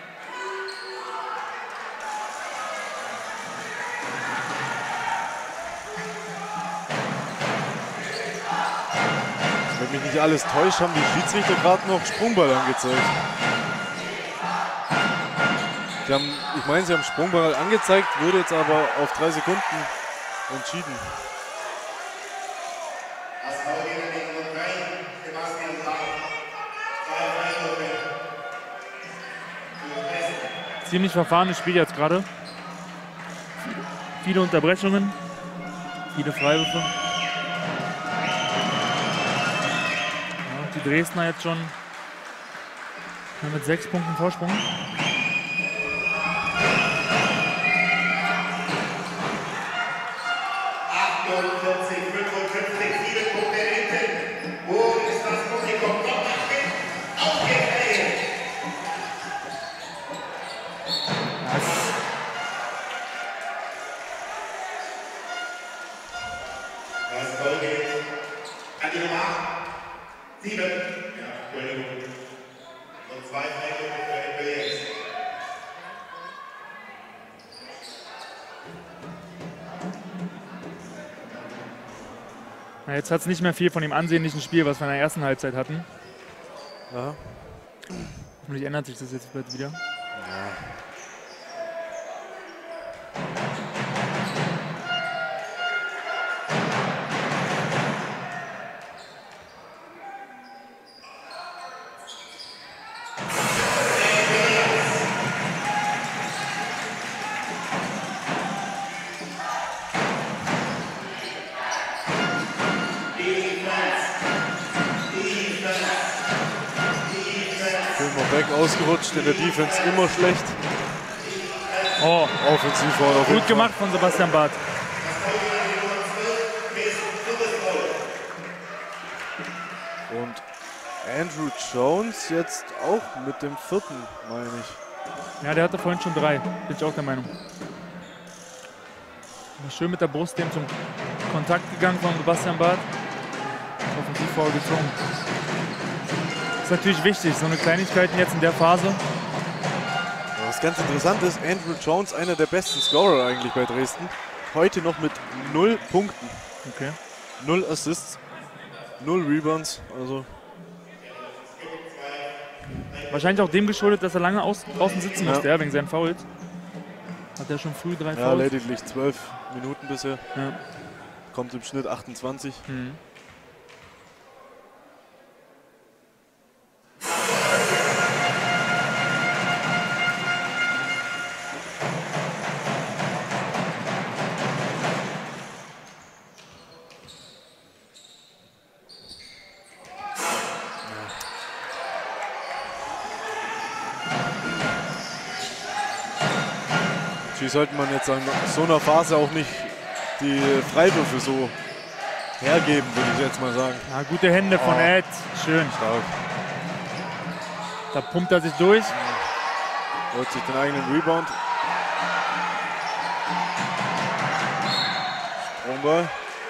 [SPEAKER 2] Wenn mich nicht alles täuscht, haben die Schiedsrichter gerade noch Sprungball angezeigt. Sie haben, ich meine, sie haben Sprungball angezeigt, wurde jetzt aber auf drei Sekunden entschieden.
[SPEAKER 3] Das Foul gegen die Nummer drei, Sebastian Bach. Zwei Freiwürfe.
[SPEAKER 1] Ziemlich verfahrenes Spiel jetzt gerade. Viele Unterbrechungen, viele Freiwürfe. Die Dresdner jetzt schon mit sechs Punkten Vorsprung.
[SPEAKER 3] achtundvierzig, fünfundfünfzig, sieben Punkte hinten. Wo ist das Publikum? Kommt nach hinten. Auf geht's! Das Foul geht an die Nummer acht. Sieben. Ja, Entschuldigung. Und zwei Freiwürfe für Ed Williams.
[SPEAKER 1] Na, jetzt hat es nicht mehr viel von dem ansehnlichen Spiel, was wir in der ersten Halbzeit hatten.
[SPEAKER 2] Ja.
[SPEAKER 1] Hoffentlich ändert sich das jetzt bald wieder.
[SPEAKER 2] Ja. Ausgerutscht, in der Defense immer schlecht.
[SPEAKER 1] Oh,
[SPEAKER 2] offensiv war
[SPEAKER 1] gut gemacht von Sebastian Barth.
[SPEAKER 2] Und Andrew Jones jetzt auch mit dem vierten, meine ich.
[SPEAKER 1] Ja, der hatte vorhin schon drei. Bin ich auch der Meinung. Schön mit der Brust dem zum Kontakt gegangen von Sebastian Barth. Offensivfoul gezogen. Das ist natürlich wichtig, so eine Kleinigkeiten jetzt in der Phase.
[SPEAKER 2] Was ganz interessant ist, Andrew Jones, einer der besten Scorer eigentlich bei Dresden. Heute noch mit null Punkten.
[SPEAKER 1] Okay.
[SPEAKER 2] Null Assists, null Rebounds. Also
[SPEAKER 1] wahrscheinlich auch dem geschuldet, dass er lange aus, außen sitzen
[SPEAKER 2] Ja.
[SPEAKER 1] musste, ja, wegen seinen Fouls. Hat er schon früh drei
[SPEAKER 2] ja,
[SPEAKER 1] Fouls.
[SPEAKER 2] lediglich zwölf Minuten bisher.
[SPEAKER 1] Ja.
[SPEAKER 2] Kommt im Schnitt achtundzwanzig.
[SPEAKER 1] Mhm.
[SPEAKER 2] Wie sollte man jetzt in so einer Phase auch nicht die Freiwürfe so hergeben, würde ich jetzt mal sagen.
[SPEAKER 1] Ja, gute Hände von
[SPEAKER 2] Oh.
[SPEAKER 1] Ed. Schön.
[SPEAKER 2] Stark.
[SPEAKER 1] Da pumpt er sich durch.
[SPEAKER 2] Holt sich den eigenen Rebound. Sprungball.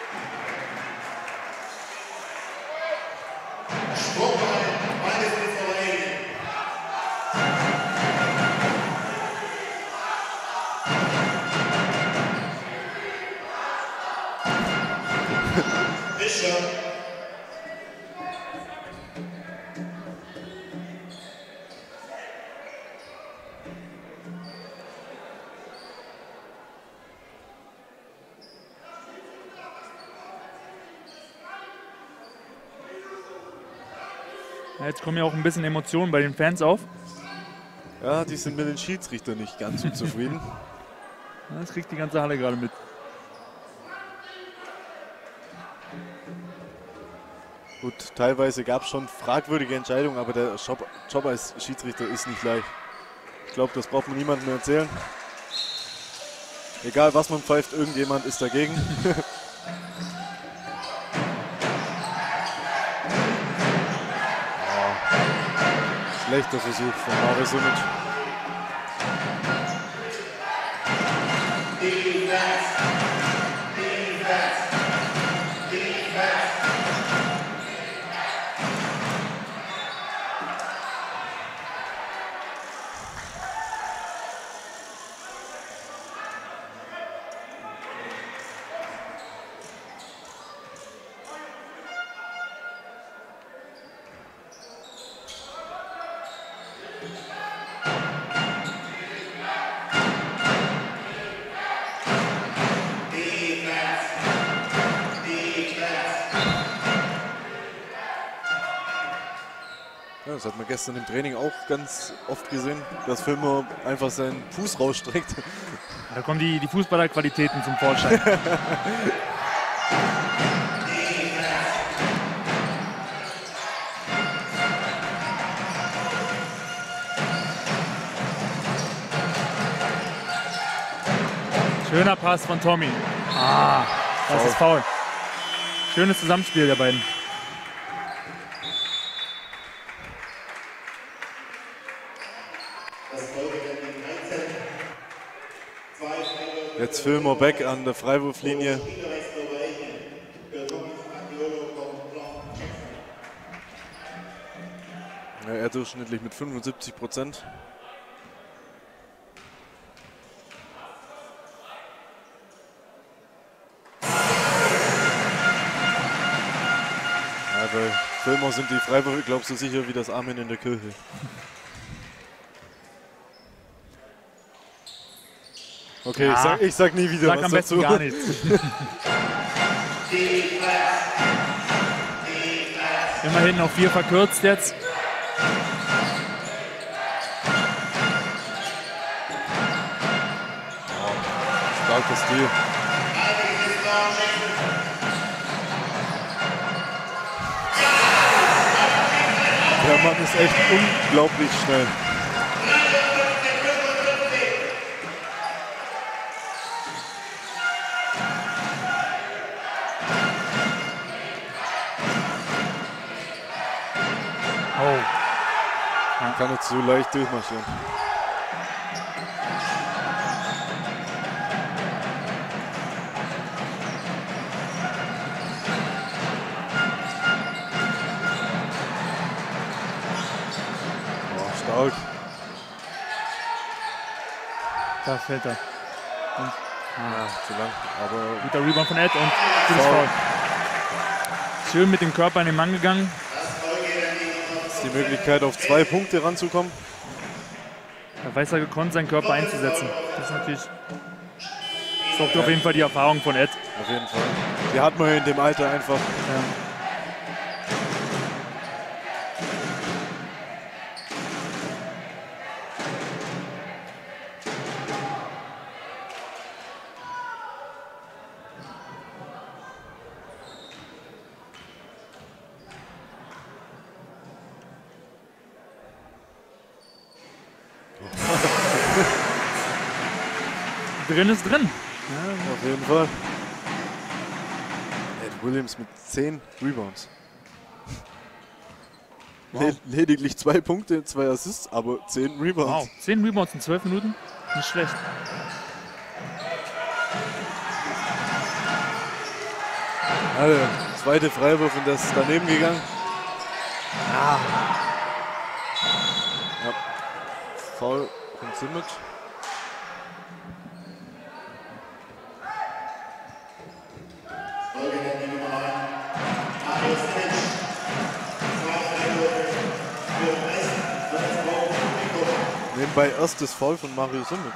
[SPEAKER 1] Ja, jetzt kommen ja auch ein bisschen Emotionen bei den Fans auf.
[SPEAKER 2] Ja, die sind mit den Schiedsrichtern nicht ganz so zufrieden.
[SPEAKER 1] Das kriegt die ganze Halle gerade mit.
[SPEAKER 2] Gut, teilweise gab es schon fragwürdige Entscheidungen, aber der Job, Job als Schiedsrichter ist nicht leicht. Ich glaube, das braucht man niemandem mehr erzählen. Egal was man pfeift, irgendjemand ist dagegen. oh. Schlechter Versuch von Mario Simic. Ja, das hat man gestern im Training auch ganz oft gesehen, dass Filmer einfach seinen Fuß rausstreckt.
[SPEAKER 1] Da kommen die, die Fußballerqualitäten zum Vorschein. Schöner Pass von Tommy. Ah, das
[SPEAKER 2] Foul.
[SPEAKER 1] ist faul. Schönes Zusammenspiel der beiden.
[SPEAKER 2] Jetzt Filmer Beck an der Freiwurflinie. Ja, er durchschnittlich mit fünfundsiebzig Prozent. Ja, bei Filmer sind die Freiwürfe, glaubst du, sicher wie das Amen in der Kirche. Okay,
[SPEAKER 1] Ja.
[SPEAKER 2] ich, sag, ich sag nie wieder
[SPEAKER 1] Sag
[SPEAKER 2] was
[SPEAKER 1] am besten
[SPEAKER 2] dazu.
[SPEAKER 1] gar nichts. Immerhin auf vier verkürzt jetzt.
[SPEAKER 2] Starker Stil. Der Mann ist echt unglaublich schnell. kann nicht so leicht durchmarschieren. Oh, stark.
[SPEAKER 1] Da fällt er. Und
[SPEAKER 2] Ah, zu lang. Aber
[SPEAKER 1] guter Rebound von Ed und gutes
[SPEAKER 2] Foul.
[SPEAKER 1] Foul. Schön mit dem Körper an den Mann gegangen.
[SPEAKER 2] ist die Möglichkeit, auf zwei Punkte ranzukommen.
[SPEAKER 1] Da weiß er gekonnt, seinen Körper einzusetzen. Das ist natürlich sorgt auf jeden Fall die Erfahrung von Ed.
[SPEAKER 2] Auf jeden Fall. Die hat man in dem Alter einfach.
[SPEAKER 1] Ja. Drin ist drin.
[SPEAKER 2] Ja, auf jeden Fall. Ed Williams mit zehn Rebounds.
[SPEAKER 1] Wow.
[SPEAKER 2] Le lediglich zwei Punkte, zwei Assists, aber zehn Rebounds.
[SPEAKER 1] Wow, zehn Rebounds in zwölf Minuten. Nicht schlecht.
[SPEAKER 2] Ja, der zweite Freiwurf und das ist daneben gegangen. Ah. Ja. Foul von Simic. Nebenbei erstes Foul von Mario Simic.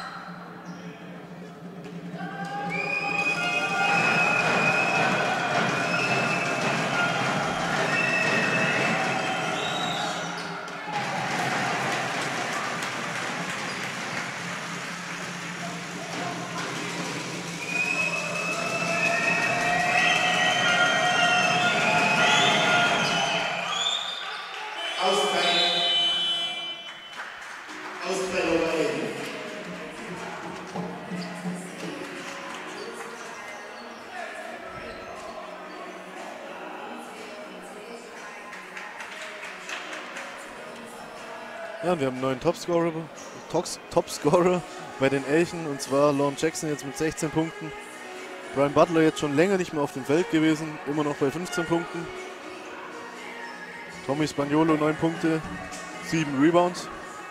[SPEAKER 2] Ja, wir haben einen neuen Topscorer, Tops, Topscorer bei den Elchen, und zwar Lorne Jackson jetzt mit sechzehn Punkten. Brian Butler jetzt schon länger nicht mehr auf dem Feld gewesen, immer noch bei fünfzehn Punkten. Tommy Spaniolo neun Punkte, sieben Rebounds.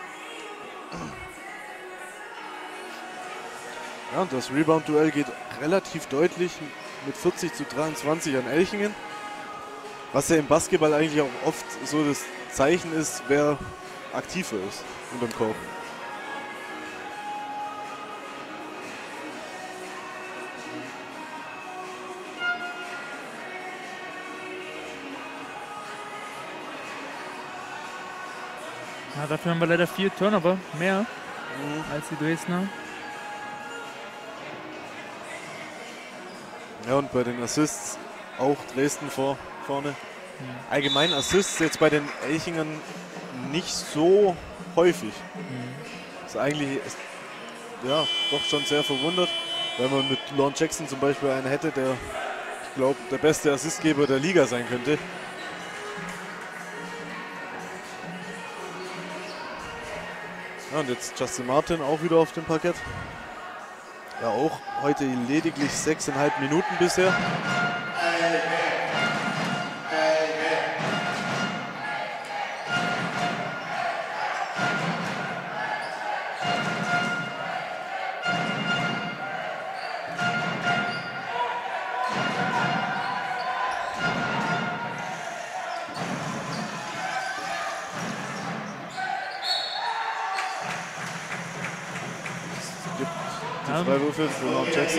[SPEAKER 2] Ja, und das Rebound-Duell geht relativ deutlich mit vierzig zu dreiundzwanzig an Elchingen. Was ja im Basketball eigentlich auch oft so das Zeichen ist, wer aktiver ist unterm Korb.
[SPEAKER 1] Ja, dafür haben wir leider vier Turnover mehr mhm. als die Dresdner.
[SPEAKER 2] Ja, und bei den Assists auch Dresden vor, vorne. Mhm. Allgemein Assists jetzt bei den Elchingern nicht so häufig. Mhm. Ist eigentlich ist, ja, doch schon sehr verwundert, wenn man mit Lorne Jackson zum Beispiel einen hätte, der, ich glaube, der beste Assistgeber der Liga sein könnte. Ja, und jetzt Justin Martin auch wieder auf dem Parkett. Ja, auch heute lediglich sechseinhalb Minuten bisher. Freiwürfe für Lorne Jackson.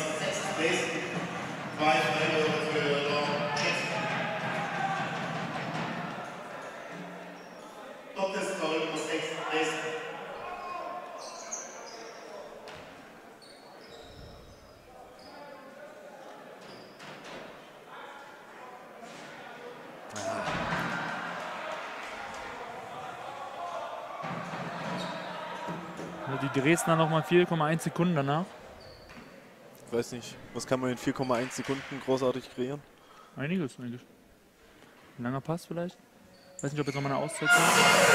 [SPEAKER 1] Die Dresdner noch mal vier Komma eins Sekunden danach.
[SPEAKER 2] Ich weiß nicht, was kann man in vier Komma eins Sekunden großartig kreieren?
[SPEAKER 1] Einiges eigentlich. Ein langer Pass vielleicht. Weiß nicht, ob jetzt nochmal eine Auszeit kommt.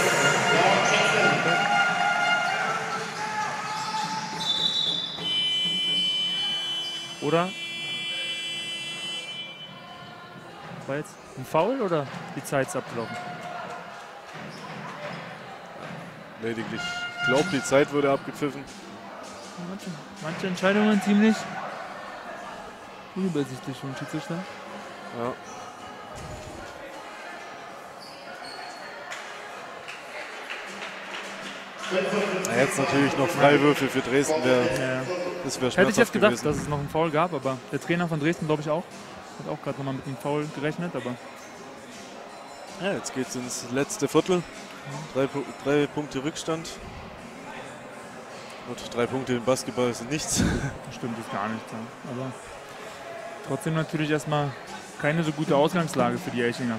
[SPEAKER 1] Oder? War jetzt ein Foul oder die Zeit ist abgelaufen?
[SPEAKER 2] Lediglich. Ich glaube, die Zeit wurde abgepfiffen.
[SPEAKER 1] Manche, manche Entscheidungen ziemlich unübersichtlich vom Schiedsrichter.
[SPEAKER 2] Ja. Ja, jetzt natürlich noch Freiwürfe für Dresden. Wär,
[SPEAKER 1] Ja.
[SPEAKER 2] das wäre
[SPEAKER 1] Hätte ich jetzt gedacht,
[SPEAKER 2] gewesen.
[SPEAKER 1] dass es noch einen Foul gab, aber der Trainer von Dresden, glaube ich, auch. Hat auch gerade nochmal mit einem Foul gerechnet, aber
[SPEAKER 2] Ja, jetzt geht es ins letzte Viertel. Drei, Pu- drei Punkte Rückstand. Und drei Punkte im Basketball sind nichts.
[SPEAKER 1] stimmt das gar nicht. Ja. Aber trotzdem natürlich erstmal keine so gute Ausgangslage für die Elchinger.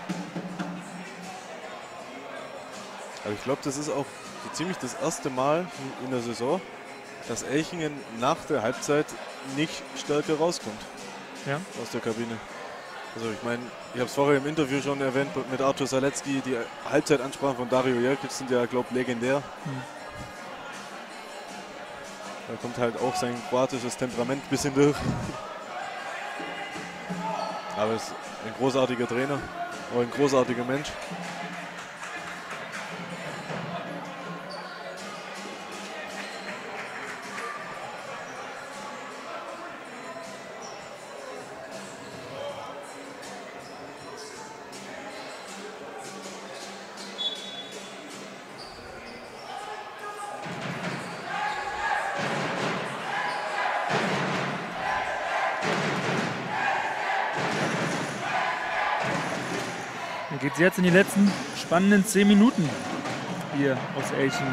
[SPEAKER 2] Aber ich glaube, das ist auch so ziemlich das erste Mal in der Saison, dass Elchingen nach der Halbzeit nicht stärker rauskommt
[SPEAKER 1] Ja.
[SPEAKER 2] aus der Kabine. Also ich meine, ich habe es vorher im Interview schon erwähnt mit Artur Salecki, die Halbzeitansprachen von Dario Jerkic sind ja, glaube ich, legendär.
[SPEAKER 1] Hm.
[SPEAKER 2] Da kommt halt auch sein kroatisches Temperament ein bisschen durch. Aber er ist ein großartiger Trainer, auch ein großartiger Mensch.
[SPEAKER 1] Dann geht es jetzt in die letzten spannenden zehn Minuten hier aus Elchingen.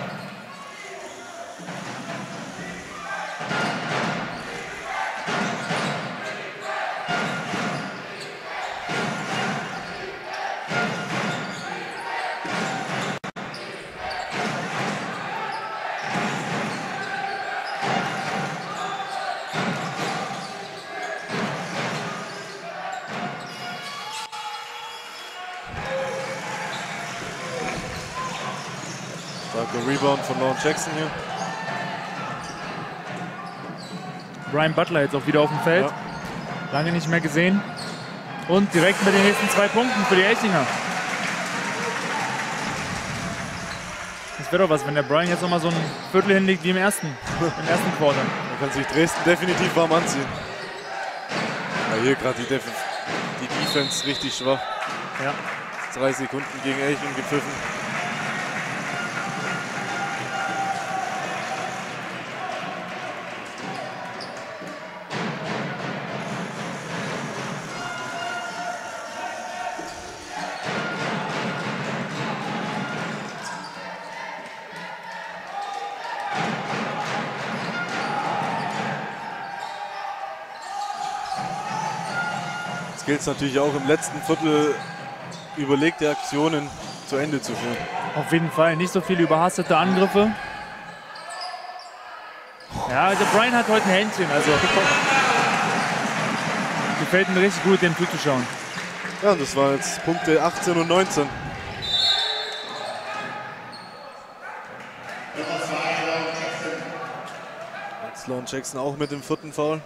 [SPEAKER 2] Starker Rebound von Lon Jackson hier.
[SPEAKER 1] Brian Butler jetzt auch wieder auf dem Feld.
[SPEAKER 2] Ja.
[SPEAKER 1] Lange nicht mehr gesehen. Und direkt mit den nächsten zwei Punkten für die Elchinger. Das wäre doch was, wenn der Brian jetzt nochmal so ein Viertel hinlegt wie im ersten, im ersten Quarter.
[SPEAKER 2] Da kann sich Dresden definitiv warm anziehen. Ja, hier gerade die, Def die Defense richtig schwach.
[SPEAKER 1] Ja.
[SPEAKER 2] Drei Sekunden gegen Elchingen gepfiffen. Jetzt gilt es natürlich auch im letzten Viertel überlegte Aktionen zu Ende zu führen.
[SPEAKER 1] Auf jeden Fall nicht so viele überhastete Angriffe. Ja, also Brian hat heute ein Händchen, also gefällt mir richtig gut, dem zuzuschauen.
[SPEAKER 2] Ja, und das waren jetzt Punkte achtzehn und neunzehn. Jetzt Lon Jackson auch mit dem vierten Foul.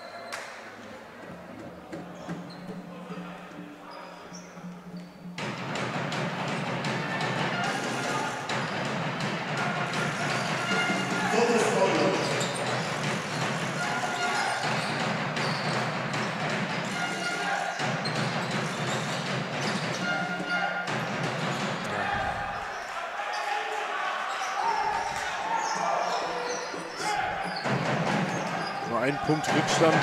[SPEAKER 2] Nur ein Punkt Rückstand.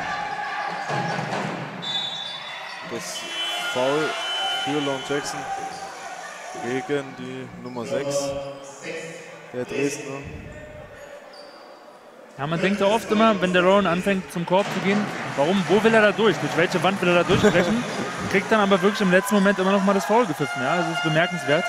[SPEAKER 2] Das Foul für Lon Jackson gegen die Nummer sechs der Dresdner.
[SPEAKER 1] Ja, man denkt ja oft immer, wenn der Rowan anfängt zum Korb zu gehen, warum, wo will er da durch? Durch welche Wand will er da durchbrechen? Kriegt dann aber wirklich im letzten Moment immer noch mal das Foul gepfiffen. Ja, das ist bemerkenswert.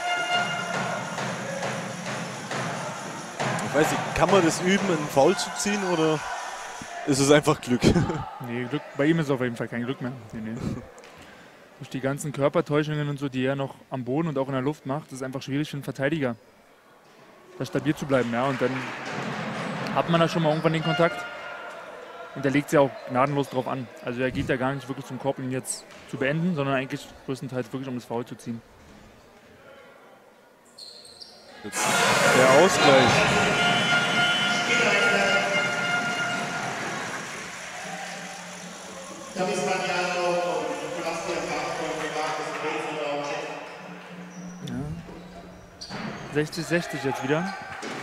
[SPEAKER 2] Ich weiß nicht, kann man das üben, einen Foul zu ziehen oder ist es einfach Glück?
[SPEAKER 1] Nee, Glück, bei ihm ist auf jeden Fall kein Glück mehr. Nee, nee. durch die ganzen Körpertäuschungen und so, die er noch am Boden und auch in der Luft macht, ist es einfach schwierig für einen Verteidiger, da stabil zu bleiben. Ja? Und dann hat man da schon mal irgendwann den Kontakt. Und er legt es ja auch gnadenlos drauf an. Also er geht ja gar nicht wirklich zum Korb, um ihn jetzt zu beenden, sondern eigentlich größtenteils wirklich, um das Foul zu ziehen.
[SPEAKER 2] Jetzt der Ausgleich.
[SPEAKER 3] Tommy Spagnano und Sebastian Barton gemacht, das
[SPEAKER 1] Ja. sechzig sechzig jetzt wieder.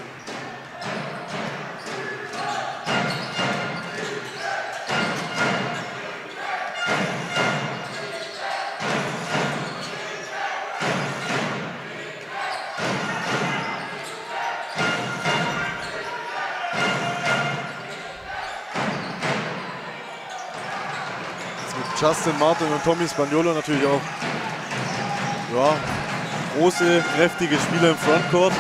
[SPEAKER 2] Justin Martin und Tommy Spagnolo natürlich auch ja, große, kräftige Spieler im Frontcourt.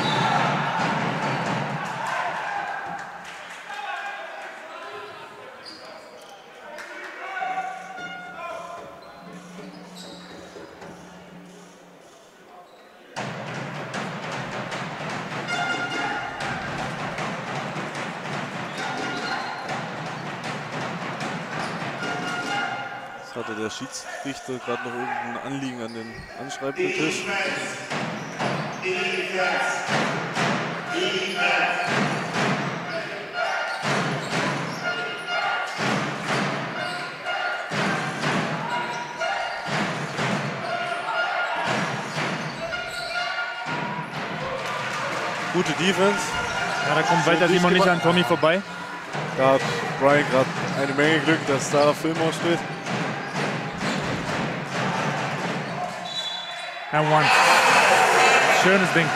[SPEAKER 2] Hatte der Schiedsrichter gerade noch irgendein Anliegen an den Anschreibtisch. Gute Defense.
[SPEAKER 1] Ja, da kommt weiter Simon nicht an Tommy vorbei.
[SPEAKER 2] Da hat Brian gerade eine Menge Glück, dass da Fillmore steht.
[SPEAKER 1] And one. Schönes Ding.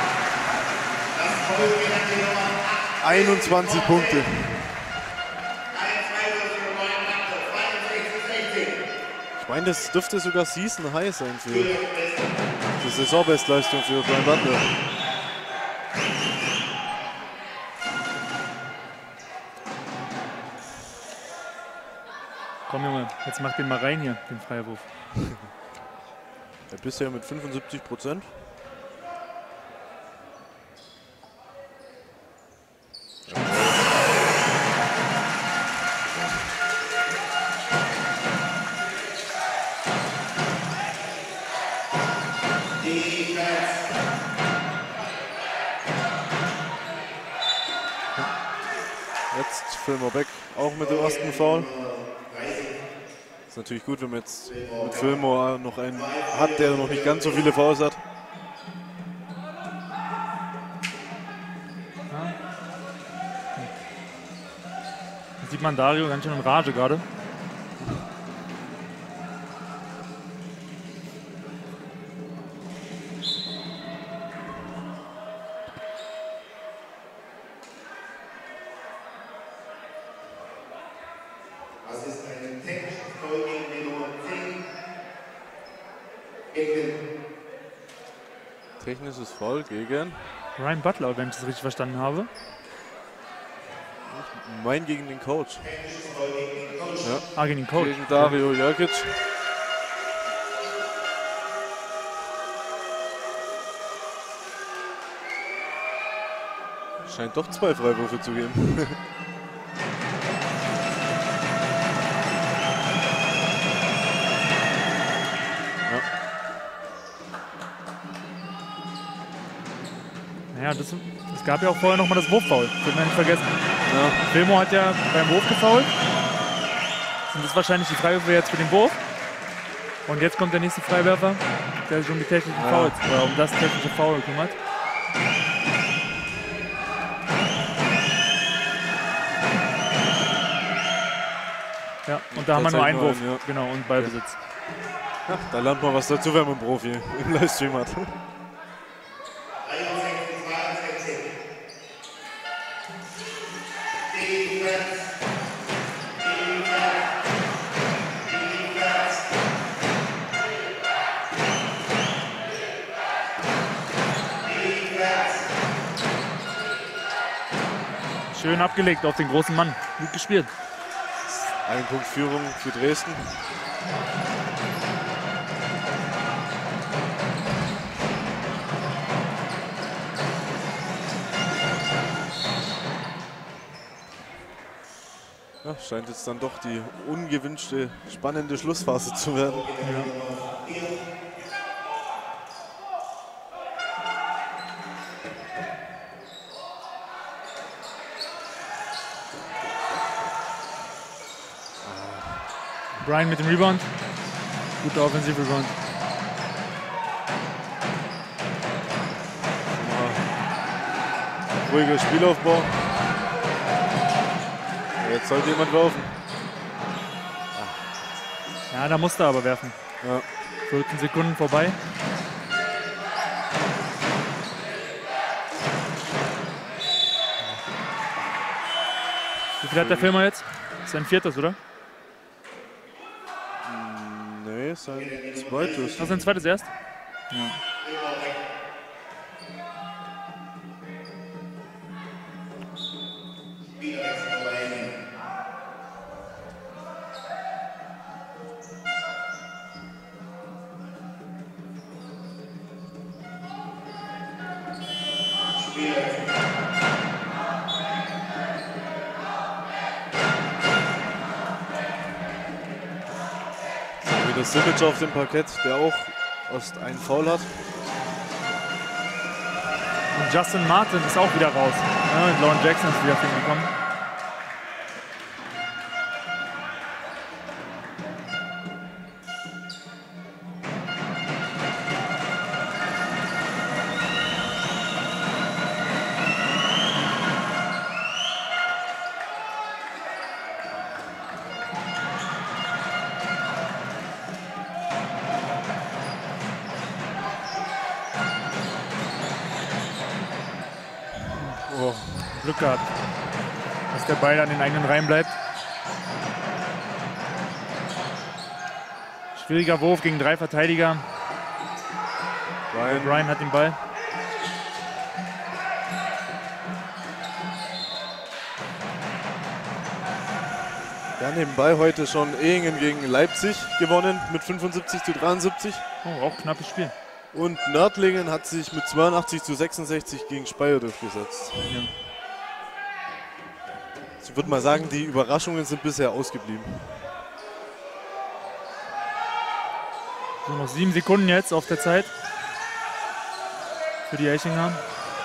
[SPEAKER 2] einundzwanzig Punkte. Ich meine, das dürfte sogar Season High sein für die Saisonbestleistung für Brian Butler.
[SPEAKER 1] Komm Junge, jetzt mach den mal rein hier, den Freiwurf.
[SPEAKER 2] Ja, bisher mit fünfundsiebzig Prozent. Jetzt Fillmore Beck auch mit dem ersten Foul. Ist natürlich gut, wenn man jetzt mit Fillmore noch einen hat, der noch nicht ganz so viele Fouls hat.
[SPEAKER 1] Da sieht man Dario ganz schön in Rage gerade.
[SPEAKER 3] Das ist ein technisches Foul gegen die Nummer zehn. Gegen
[SPEAKER 2] Technisches Foul gegen.
[SPEAKER 1] Brian Butler, wenn ich das richtig verstanden habe.
[SPEAKER 2] Mein gegen den Coach. Ja.
[SPEAKER 1] Ah, gegen den Coach.
[SPEAKER 2] Gegen Dario Jerkic. Scheint doch zwei Freiwürfe zu geben.
[SPEAKER 1] Ja, das, es gab ja auch vorher noch mal das Wurffoul, das dürfen wir nicht vergessen.
[SPEAKER 2] Ja.
[SPEAKER 1] Fillmore hat ja beim Wurf gefoult. Sind das wahrscheinlich die Freiwürfe jetzt für den Wurf. Und jetzt kommt der nächste Freiwerfer, der sich um die technischen
[SPEAKER 2] Ja.
[SPEAKER 1] Fouls, oder um das technische Foul kümmert. Ja, und da haben wir nur einen Wurf.
[SPEAKER 2] Einen, ja.
[SPEAKER 1] Genau, und Ballbesitz.
[SPEAKER 2] Ja, da lernt man was dazu, wenn man einen Profi im Livestream hat.
[SPEAKER 1] Schön abgelegt auf den großen Mann. Gut gespielt.
[SPEAKER 2] Ein Punkt Führung für Dresden. Ja, scheint jetzt dann doch die ungewünschte, spannende Schlussphase zu werden.
[SPEAKER 1] Ja. Brian mit dem Rebound. Guter Offensiv-Rebound.
[SPEAKER 2] Ruhiger Spielaufbau. Jetzt sollte jemand laufen.
[SPEAKER 1] Ja, da musste er aber werfen.
[SPEAKER 2] Ja.
[SPEAKER 1] vierzehn Sekunden vorbei. Wie viel hat der Filmer jetzt? Sein viertes, oder?
[SPEAKER 2] Nee, sein zweites.
[SPEAKER 1] Hast du ein zweites erst? Ja.
[SPEAKER 2] Wieder Simic auf dem Parkett, der auch erst einen Foul hat.
[SPEAKER 1] Und Justin Martin ist auch wieder raus. Ja, und Lauren Jackson ist wieder für ihn gekommen.
[SPEAKER 2] Oh.
[SPEAKER 1] Glück gehabt, dass der Ball an den eigenen Reihen bleibt. Schwieriger Wurf gegen drei Verteidiger.
[SPEAKER 2] Brian.
[SPEAKER 1] Brian hat den Ball.
[SPEAKER 2] Ja, nebenbei heute schon Ehingen gegen Leipzig gewonnen mit fünfundsiebzig zu dreiundsiebzig.
[SPEAKER 1] Oh, auch knappes Spiel.
[SPEAKER 2] Und Nördlingen hat sich mit zweiundachtzig zu sechsundsechzig gegen Speyer durchgesetzt.
[SPEAKER 1] Ja.
[SPEAKER 2] Ich würde mal sagen, die Überraschungen sind bisher ausgeblieben.
[SPEAKER 1] So, noch sieben Sekunden jetzt auf der Zeit für die Echinger.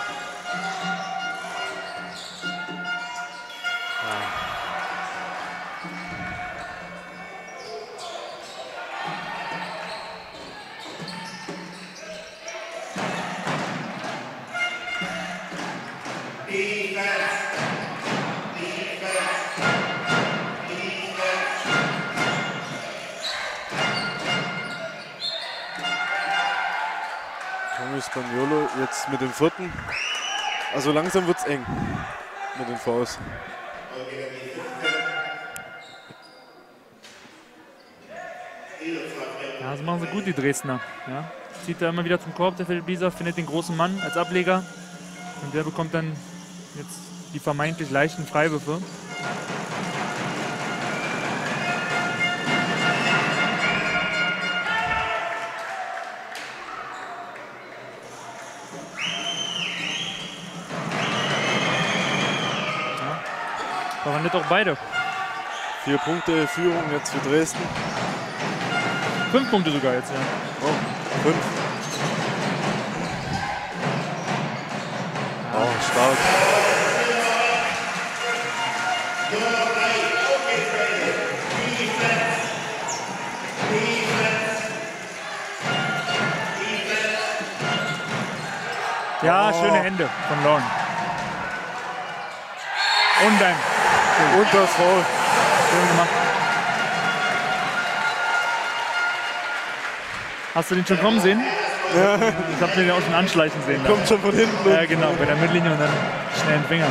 [SPEAKER 2] Tommy Spaniolo jetzt mit dem vierten. Also langsam wird es eng mit den Fouls.
[SPEAKER 1] Ja, das machen sie gut, die Dresdner. Ja. Zieht er immer wieder zum Korb, der Feldbieser, findet den großen Mann als Ableger. Und der bekommt dann jetzt die vermeintlich leichten Freiwürfe. Verwandelt auch beide.
[SPEAKER 2] Vier Punkte Führung jetzt für Dresden.
[SPEAKER 1] Fünf Punkte sogar jetzt, ja.
[SPEAKER 2] Oh, fünf. Oh, stark.
[SPEAKER 1] Ja,
[SPEAKER 2] Oh.
[SPEAKER 1] schöne Hände von Lauren. Und dann
[SPEAKER 2] Und das Foul.
[SPEAKER 1] schön gemacht. Hast du den schon kommen sehen?
[SPEAKER 2] Ja,
[SPEAKER 1] Ich habe den ja auch schon anschleichen sehen. Da.
[SPEAKER 2] kommt schon von hinten.
[SPEAKER 1] Ja, genau, bei der Mittellinie und dann schnell den Finger.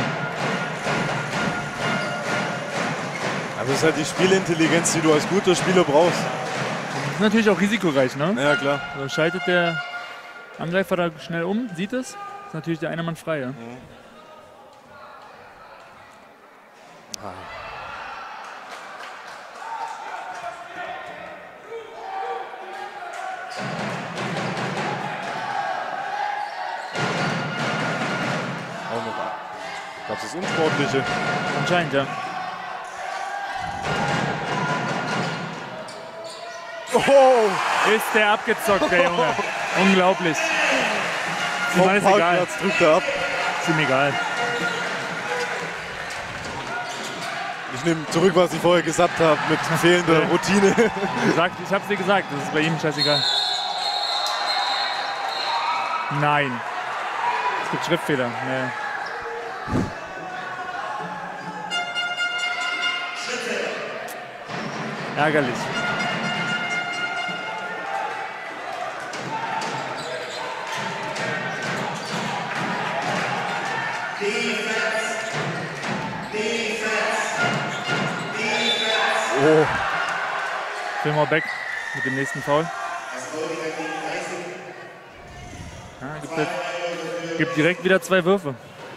[SPEAKER 2] Aber das ist halt die Spielintelligenz, die du als guter Spieler brauchst.
[SPEAKER 1] Das ist natürlich auch risikoreich, ne?
[SPEAKER 2] Ja, klar.
[SPEAKER 1] Also schaltet der Angreifer da schnell um, sieht es. Ist natürlich der eine Mann frei. Ja?
[SPEAKER 2] Auch noch. Gab es das Unsportliche?
[SPEAKER 1] Anscheinend, ja.
[SPEAKER 2] Oh,
[SPEAKER 1] Ist der abgezockt, der Junge. Unglaublich. Ist ihm
[SPEAKER 2] vom
[SPEAKER 1] alles egal.
[SPEAKER 2] Parkplatz drückt er ab.
[SPEAKER 1] Ist ihm egal.
[SPEAKER 2] Ich nehme zurück, was ich vorher gesagt habe, mit fehlender Routine.
[SPEAKER 1] Gesagt, ich hab's dir gesagt, das ist bei ihm scheißegal. Nein. Es gibt Schriftfehler. Nee. Ärgerlich.
[SPEAKER 2] Oh,
[SPEAKER 1] Fillmore Beck mit dem nächsten Foul. Ja, gibt, jetzt, gibt direkt wieder zwei Würfe.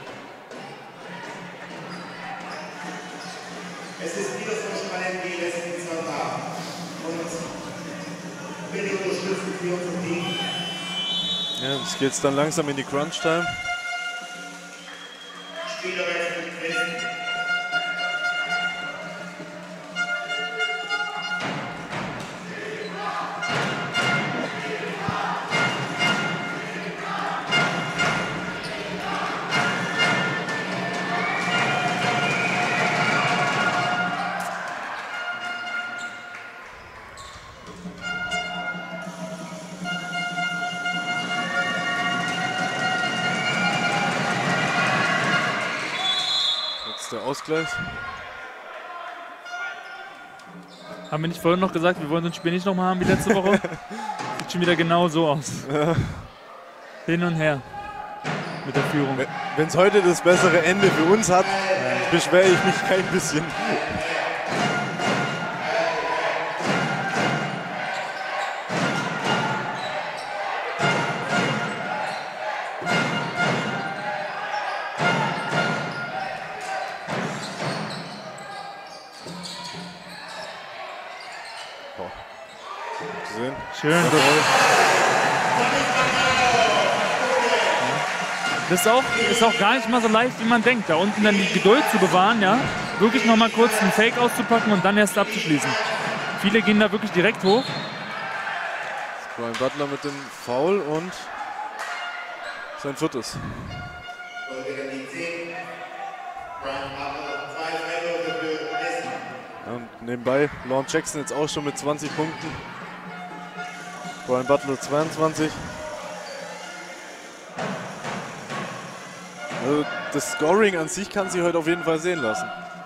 [SPEAKER 3] Es ist wieder so spannend wie letzten zwei Tage. Und bitte unterstützen für unser Team.
[SPEAKER 2] ja, es geht jetzt dann langsam in die Crunch-Time.
[SPEAKER 3] Spielerwechsel mit Dresden.
[SPEAKER 2] Jetzt der Ausgleich.
[SPEAKER 1] Haben wir nicht vorhin noch gesagt, wir wollen so ein Spiel nicht nochmal haben wie letzte Woche? Sieht schon wieder genau so aus. Hin und her mit der Führung.
[SPEAKER 2] Wenn es heute das bessere Ende für uns hat, beschwere ich mich kein bisschen. Gesehen?
[SPEAKER 1] Schön. Das ist auch, ist auch gar nicht mal so leicht, wie man denkt. Da unten dann die Geduld zu bewahren, ja. Wirklich noch mal kurz einen Fake auszupacken und dann erst abzuschließen. Viele gehen da wirklich direkt hoch.
[SPEAKER 2] Brian Butler mit dem Foul und sein viertes.
[SPEAKER 3] Folge dann die zehn. Brian Butler, zwei Freiwürfe für Dresden.
[SPEAKER 2] Ja, und nebenbei Lorne Jackson jetzt auch schon mit zwanzig Punkten. Brian Butler zweiundzwanzig. Also das Scoring an sich kann sich heute auf jeden Fall sehen lassen.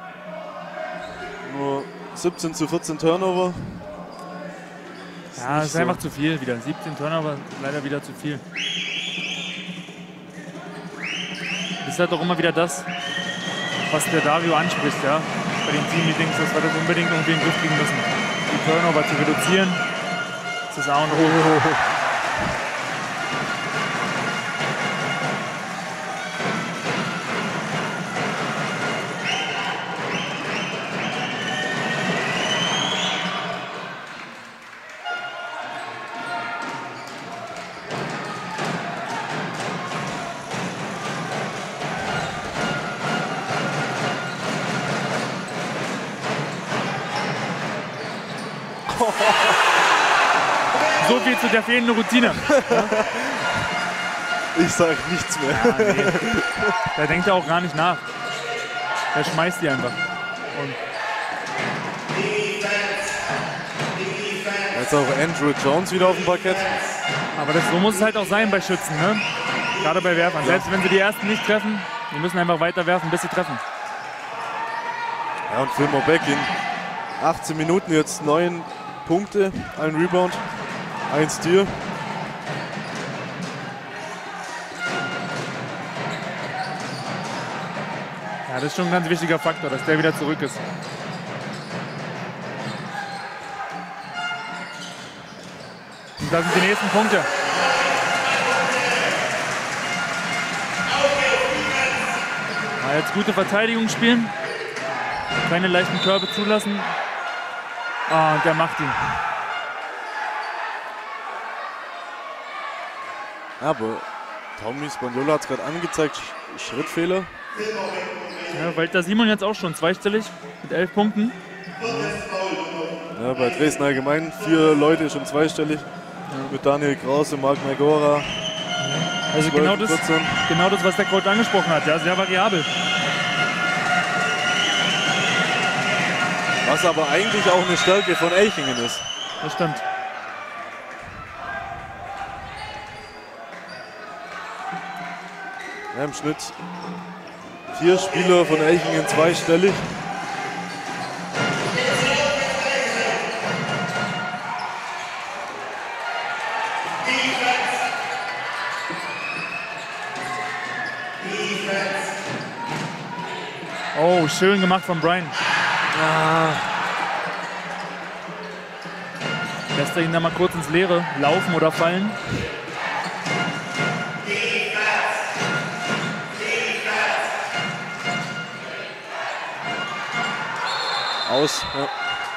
[SPEAKER 2] Nur siebzehn zu vierzehn Turnover.
[SPEAKER 1] Ja, das ist
[SPEAKER 2] so.
[SPEAKER 1] einfach zu viel wieder. siebzehn Turnover, leider wieder zu viel. Das ist halt doch immer wieder das, was der Dario anspricht, ja. Bei den Team-Meetings, dass wir das unbedingt irgendwie in den Griff kriegen müssen. Die Turnover zu reduzieren, das ist auch noch.
[SPEAKER 2] Oh.
[SPEAKER 1] So viel zu der fehlenden Routine.
[SPEAKER 2] Ich sag nichts mehr.
[SPEAKER 1] Ja, nee. Da denkt er auch gar nicht nach. Er schmeißt die einfach. Und
[SPEAKER 2] Jetzt auch Andrew Jones wieder auf dem Parkett.
[SPEAKER 1] aber das, so muss es halt auch sein bei Schützen, ne? Gerade bei Werfern. Selbst wenn sie die ersten nicht treffen, die müssen einfach weiter werfen, bis sie treffen.
[SPEAKER 2] Ja, und Fillmore Beck in achtzehn Minuten jetzt neun Punkte, ein Rebound, ein Steal.
[SPEAKER 1] Ja, das ist schon ein ganz wichtiger Faktor, dass der wieder zurück ist. Und das sind die nächsten Punkte. Ja, jetzt gute Verteidigung spielen. Keine leichten Körbe zulassen. Ah, und der macht ihn.
[SPEAKER 2] Aber Tommy Spagnuolo hat es gerade angezeigt, Sch- Schrittfehler.
[SPEAKER 1] Ja, Walter Simon jetzt auch schon zweistellig mit elf Punkten.
[SPEAKER 2] Ja, bei Dresden allgemein vier Leute schon zweistellig. Ja. Mit Daniel Krause, Marc Megora.
[SPEAKER 1] Also genau das, genau das, was der Coach angesprochen hat, ja, sehr variabel.
[SPEAKER 2] Was aber eigentlich auch eine Stärke von Elchingen ist.
[SPEAKER 1] Das stimmt.
[SPEAKER 2] Ja, im Schnitt vier Spieler von Elchingen zweistellig.
[SPEAKER 1] Oh, schön gemacht von Brian.
[SPEAKER 2] Ah.
[SPEAKER 1] Lässt er ihn da mal kurz ins Leere laufen oder fallen?
[SPEAKER 2] Aus. Ja.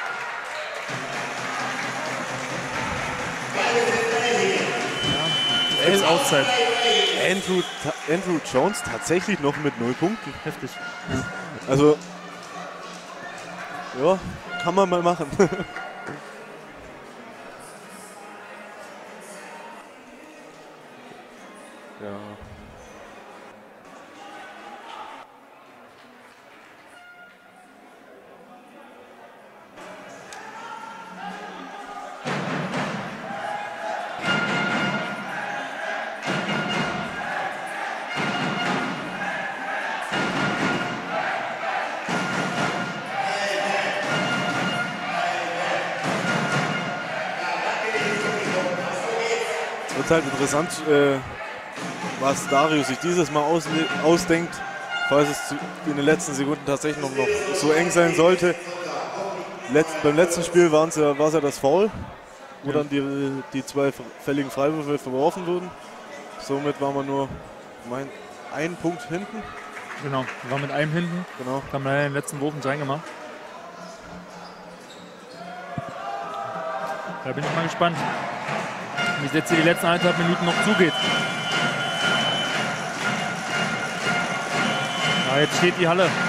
[SPEAKER 1] Ja, jetzt Auszeit.
[SPEAKER 2] Andrew, Andrew Jones tatsächlich noch mit null Punkten.
[SPEAKER 1] Heftig.
[SPEAKER 2] Ja. Also, ja, kann man mal machen. Ja. Es wird halt interessant, äh, was Darius sich dieses Mal ausdenkt, falls es zu, in den letzten Sekunden tatsächlich noch, noch so eng sein sollte. Letz, beim letzten Spiel war es ja, ja das Foul, wo ja. dann die, die zwei fälligen Freiwürfe verworfen wurden. Somit war man nur mein, einen Punkt hinten.
[SPEAKER 1] Genau, wir waren mit einem hinten.
[SPEAKER 2] Genau.
[SPEAKER 1] Haben leider den letzten Wurf uns reingemacht. Da bin ich mal gespannt, wie es jetzt hier die letzten eineinhalb Minuten noch zugeht. Ja, jetzt steht die Halle.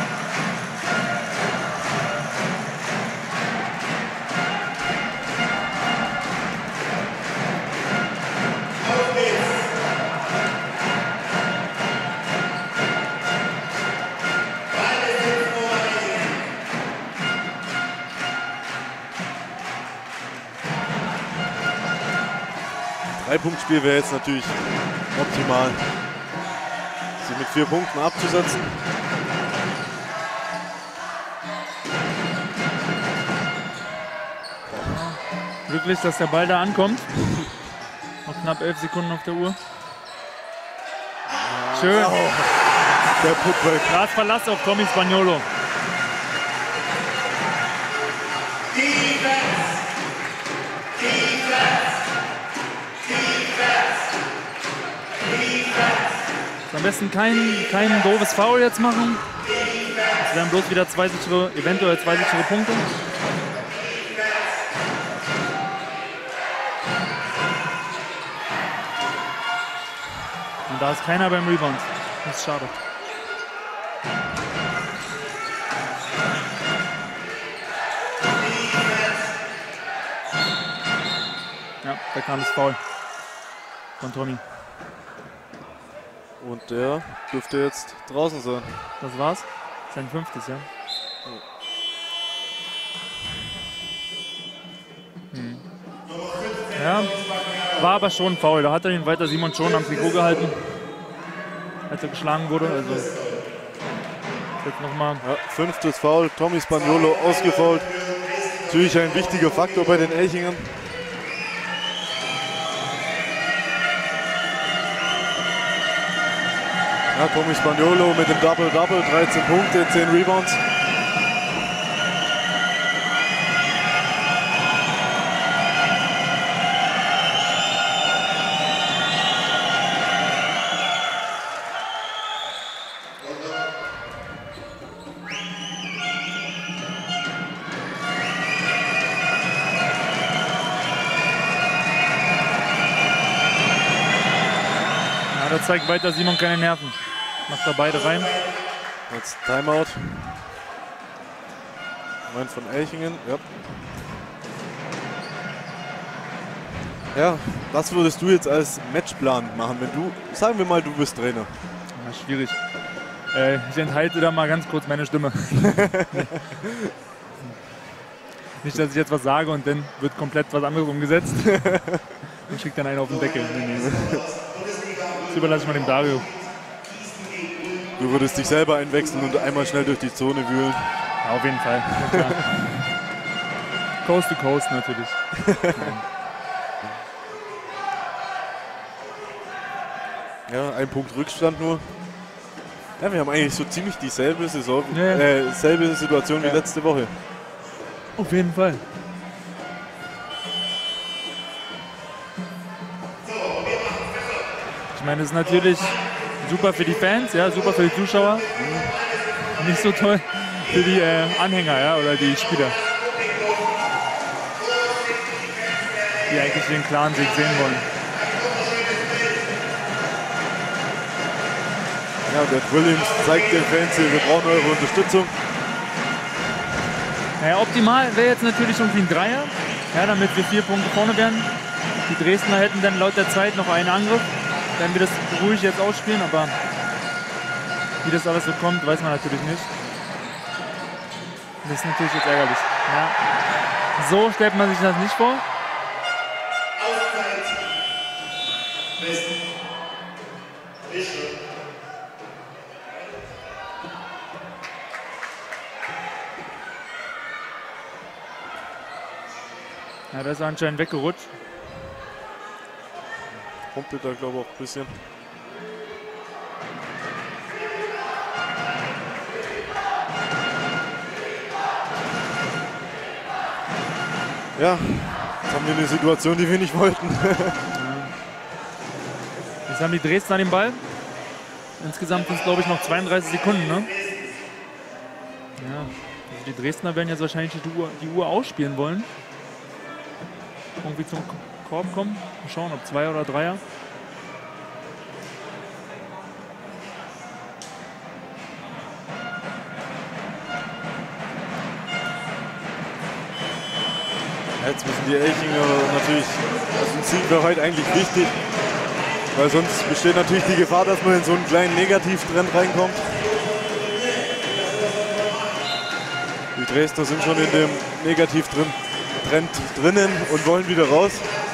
[SPEAKER 2] Drei-Punkt-Spiel wäre jetzt natürlich optimal, sie mit vier Punkten abzusetzen.
[SPEAKER 1] Glücklich, dass der Ball da ankommt. Noch knapp elf Sekunden auf der Uhr. Schön.
[SPEAKER 2] Oh, der Putback.
[SPEAKER 1] Gras Verlass auf Tommy Spaniolo. Am besten kein, kein doofes Foul jetzt machen. Es werden bloß wieder zwei sichere, eventuell zwei sichere Punkte. Und da ist keiner beim Rebound. Das ist schade. Ja, da kam das Foul von Tommy.
[SPEAKER 2] Und der dürfte jetzt draußen sein.
[SPEAKER 1] Das war's. Sein fünftes, ja. Hm. Ja, war aber schon faul. Da hat er ihn weiter Simon schon am Trikot gehalten, als er geschlagen wurde. Also jetzt noch mal.
[SPEAKER 2] Ja, fünftes Foul. Tommy Spaniolo ausgefault. Natürlich ein wichtiger Faktor bei den Elchingern. Ja, Tommy Spaniolo mit dem Double-Double, dreizehn Punkte, zehn Rebounds.
[SPEAKER 1] Ja, da zeigt weiter Simon keine Nerven. Macht da beide rein.
[SPEAKER 2] Jetzt Timeout. Du meinst von Elchingen? Ja. Ja, was würdest du jetzt als Matchplan machen, wenn du, sagen wir mal, du bist Trainer?
[SPEAKER 1] Ja, schwierig. Äh, ich enthalte da mal ganz kurz meine Stimme. Nicht, dass ich jetzt was sage und dann wird komplett was anderes umgesetzt. Und schickt dann einen auf den Deckel. Nee, nee. Das überlasse ich mal dem Dario.
[SPEAKER 2] Du würdest dich selber einwechseln und einmal schnell durch die Zone wühlen.
[SPEAKER 1] Ja, auf jeden Fall. Ja, klar. Coast to Coast natürlich.
[SPEAKER 2] Ja, ein Punkt Rückstand nur. Ja, wir haben eigentlich so ziemlich dieselbe Saison,
[SPEAKER 1] Ja, ja.
[SPEAKER 2] äh, selbe Situation
[SPEAKER 1] Ja.
[SPEAKER 2] wie letzte Woche.
[SPEAKER 1] Auf jeden Fall. Ich meine, es ist natürlich super für die Fans, ja, super für die Zuschauer. Nicht so toll für die äh, Anhänger, ja, oder die Spieler. Die eigentlich den klaren Sieg sehen wollen.
[SPEAKER 2] Ja, der Williams zeigt den Fans hier, wir brauchen eure Unterstützung.
[SPEAKER 1] Naja, optimal wäre jetzt natürlich irgendwie ein Dreier, ja, damit wir vier Punkte vorne wären. Die Dresdner hätten dann laut der Zeit noch einen Angriff. Wenn wir das ruhig jetzt ausspielen, aber wie das alles so kommt, weiß man natürlich nicht. Das ist natürlich jetzt ärgerlich. Ja. So stellt man sich das nicht vor.
[SPEAKER 3] Auszeit. Westen. Fischer.
[SPEAKER 1] Ja, da ist er anscheinend weggerutscht.
[SPEAKER 2] Humpelt da, glaube ich, auch ein bisschen. Ja, jetzt haben wir eine Situation, die wir nicht wollten.
[SPEAKER 1] Jetzt haben die Dresdner den Ball. Insgesamt sind es, glaube ich, noch zweiunddreißig Sekunden. Ne? Ja, also die Dresdner werden jetzt wahrscheinlich die Uhr, die Uhr ausspielen wollen. Irgendwie zum Korb kommen. Mal schauen, ob zwei oder Dreier.
[SPEAKER 2] Jetzt müssen die Elchinger natürlich, also ein Sieg wäre heute eigentlich wichtig, weil sonst besteht natürlich die Gefahr, dass man in so einen kleinen Negativtrend reinkommt. Die Dresdner sind schon in dem Negativtrend drinnen und wollen wieder raus.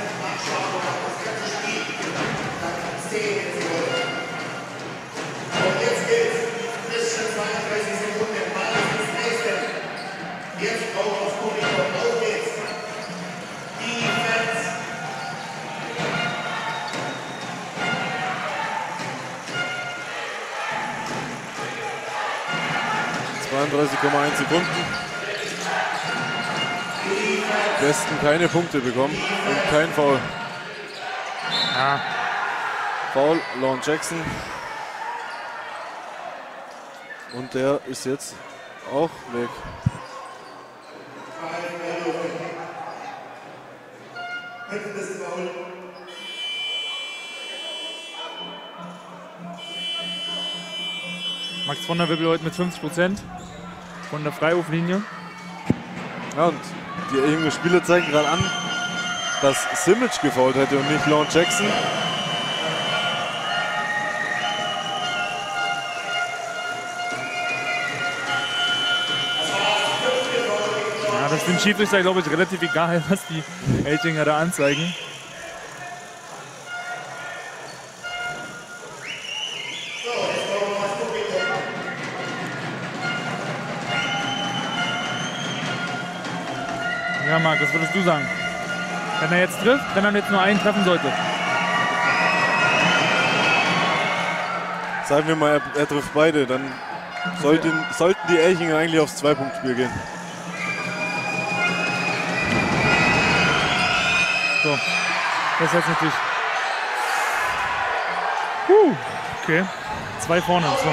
[SPEAKER 3] Jetzt braucht das Publikum auf geht's. Die Fans.
[SPEAKER 2] zweiunddreißig Komma eins Sekunden. Westen keine Punkte bekommen und kein Foul.
[SPEAKER 1] Ja.
[SPEAKER 2] Foul, Lon Jackson. Und der ist jetzt auch weg.
[SPEAKER 1] Max von der Wibbel heute mit fünfzig Prozent von der Freiwurflinie.
[SPEAKER 2] Ja, und die junge Spieler zeigen gerade an, dass Simic gefoult hätte und nicht Lon Jackson.
[SPEAKER 1] Ja, das ist dem Schiedsrichter, glaube ich, relativ egal, was die Elchinger da anzeigen. Ja, Marc, was würdest du sagen? Wenn er jetzt trifft, wenn er jetzt nur einen treffen sollte.
[SPEAKER 2] Sagen wir mal, er, er trifft beide, dann sollten, sollten die Elchinger eigentlich aufs Zwei-Punkt-Spiel gehen.
[SPEAKER 1] So, das ist jetzt natürlich... Puh, okay, zwei vorne. So.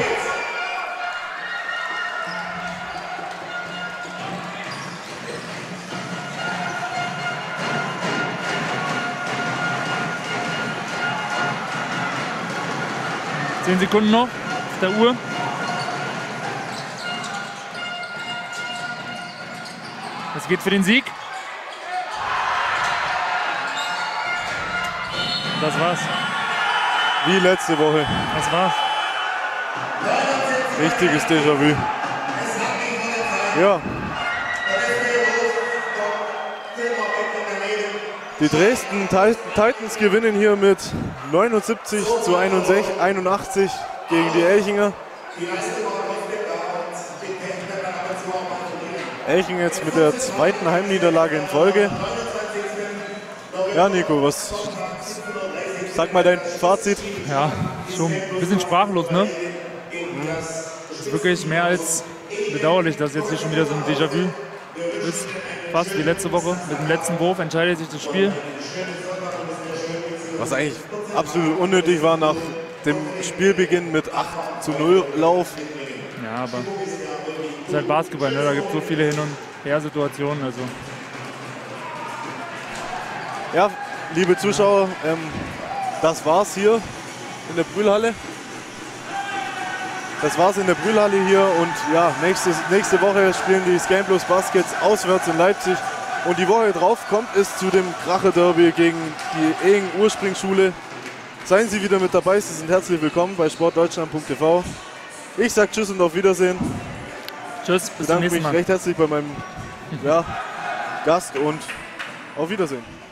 [SPEAKER 1] Zehn Sekunden noch auf der Uhr. Es geht für den Sieg. Das war's.
[SPEAKER 2] Wie letzte Woche.
[SPEAKER 1] Das war's.
[SPEAKER 2] Richtiges Déjà-vu. Ja. Die Dresden Titans gewinnen hier mit neunundsiebzig zu einundachtzig gegen die Elchinger. Elching jetzt mit der zweiten Heimniederlage in Folge. Ja, Nico, was sag mal dein Fazit?
[SPEAKER 1] Ja, schon ein bisschen sprachlos, ne? Es ist wirklich mehr als bedauerlich, dass jetzt hier schon wieder so ein Déjà-vu ist. Fast wie letzte Woche. Mit dem letzten Wurf entscheidet sich das Spiel.
[SPEAKER 2] Was eigentlich absolut unnötig war nach dem Spielbeginn mit acht zu null Lauf.
[SPEAKER 1] Ja, aber es ist halt Basketball, ne? Da gibt es so viele Hin- und Her-Situationen. Also.
[SPEAKER 2] Ja, liebe Zuschauer, ähm, das war's hier in der Brühlhalle. Das war's in der Brühlhalle hier und ja, nächste, nächste Woche spielen die Scanplus Baskets auswärts in Leipzig. Und die Woche drauf kommt es zu dem Kracher-Derby gegen die Ehing Urspringschule. Seien Sie wieder mit dabei, Sie sind herzlich willkommen bei sportdeutschland punkt t v. Ich sag Tschüss und auf Wiedersehen.
[SPEAKER 1] Tschüss, bis
[SPEAKER 2] Ich
[SPEAKER 1] zum
[SPEAKER 2] bedanke
[SPEAKER 1] nächsten
[SPEAKER 2] mich
[SPEAKER 1] Mal.
[SPEAKER 2] recht herzlich bei meinem ja, Gast und auf Wiedersehen.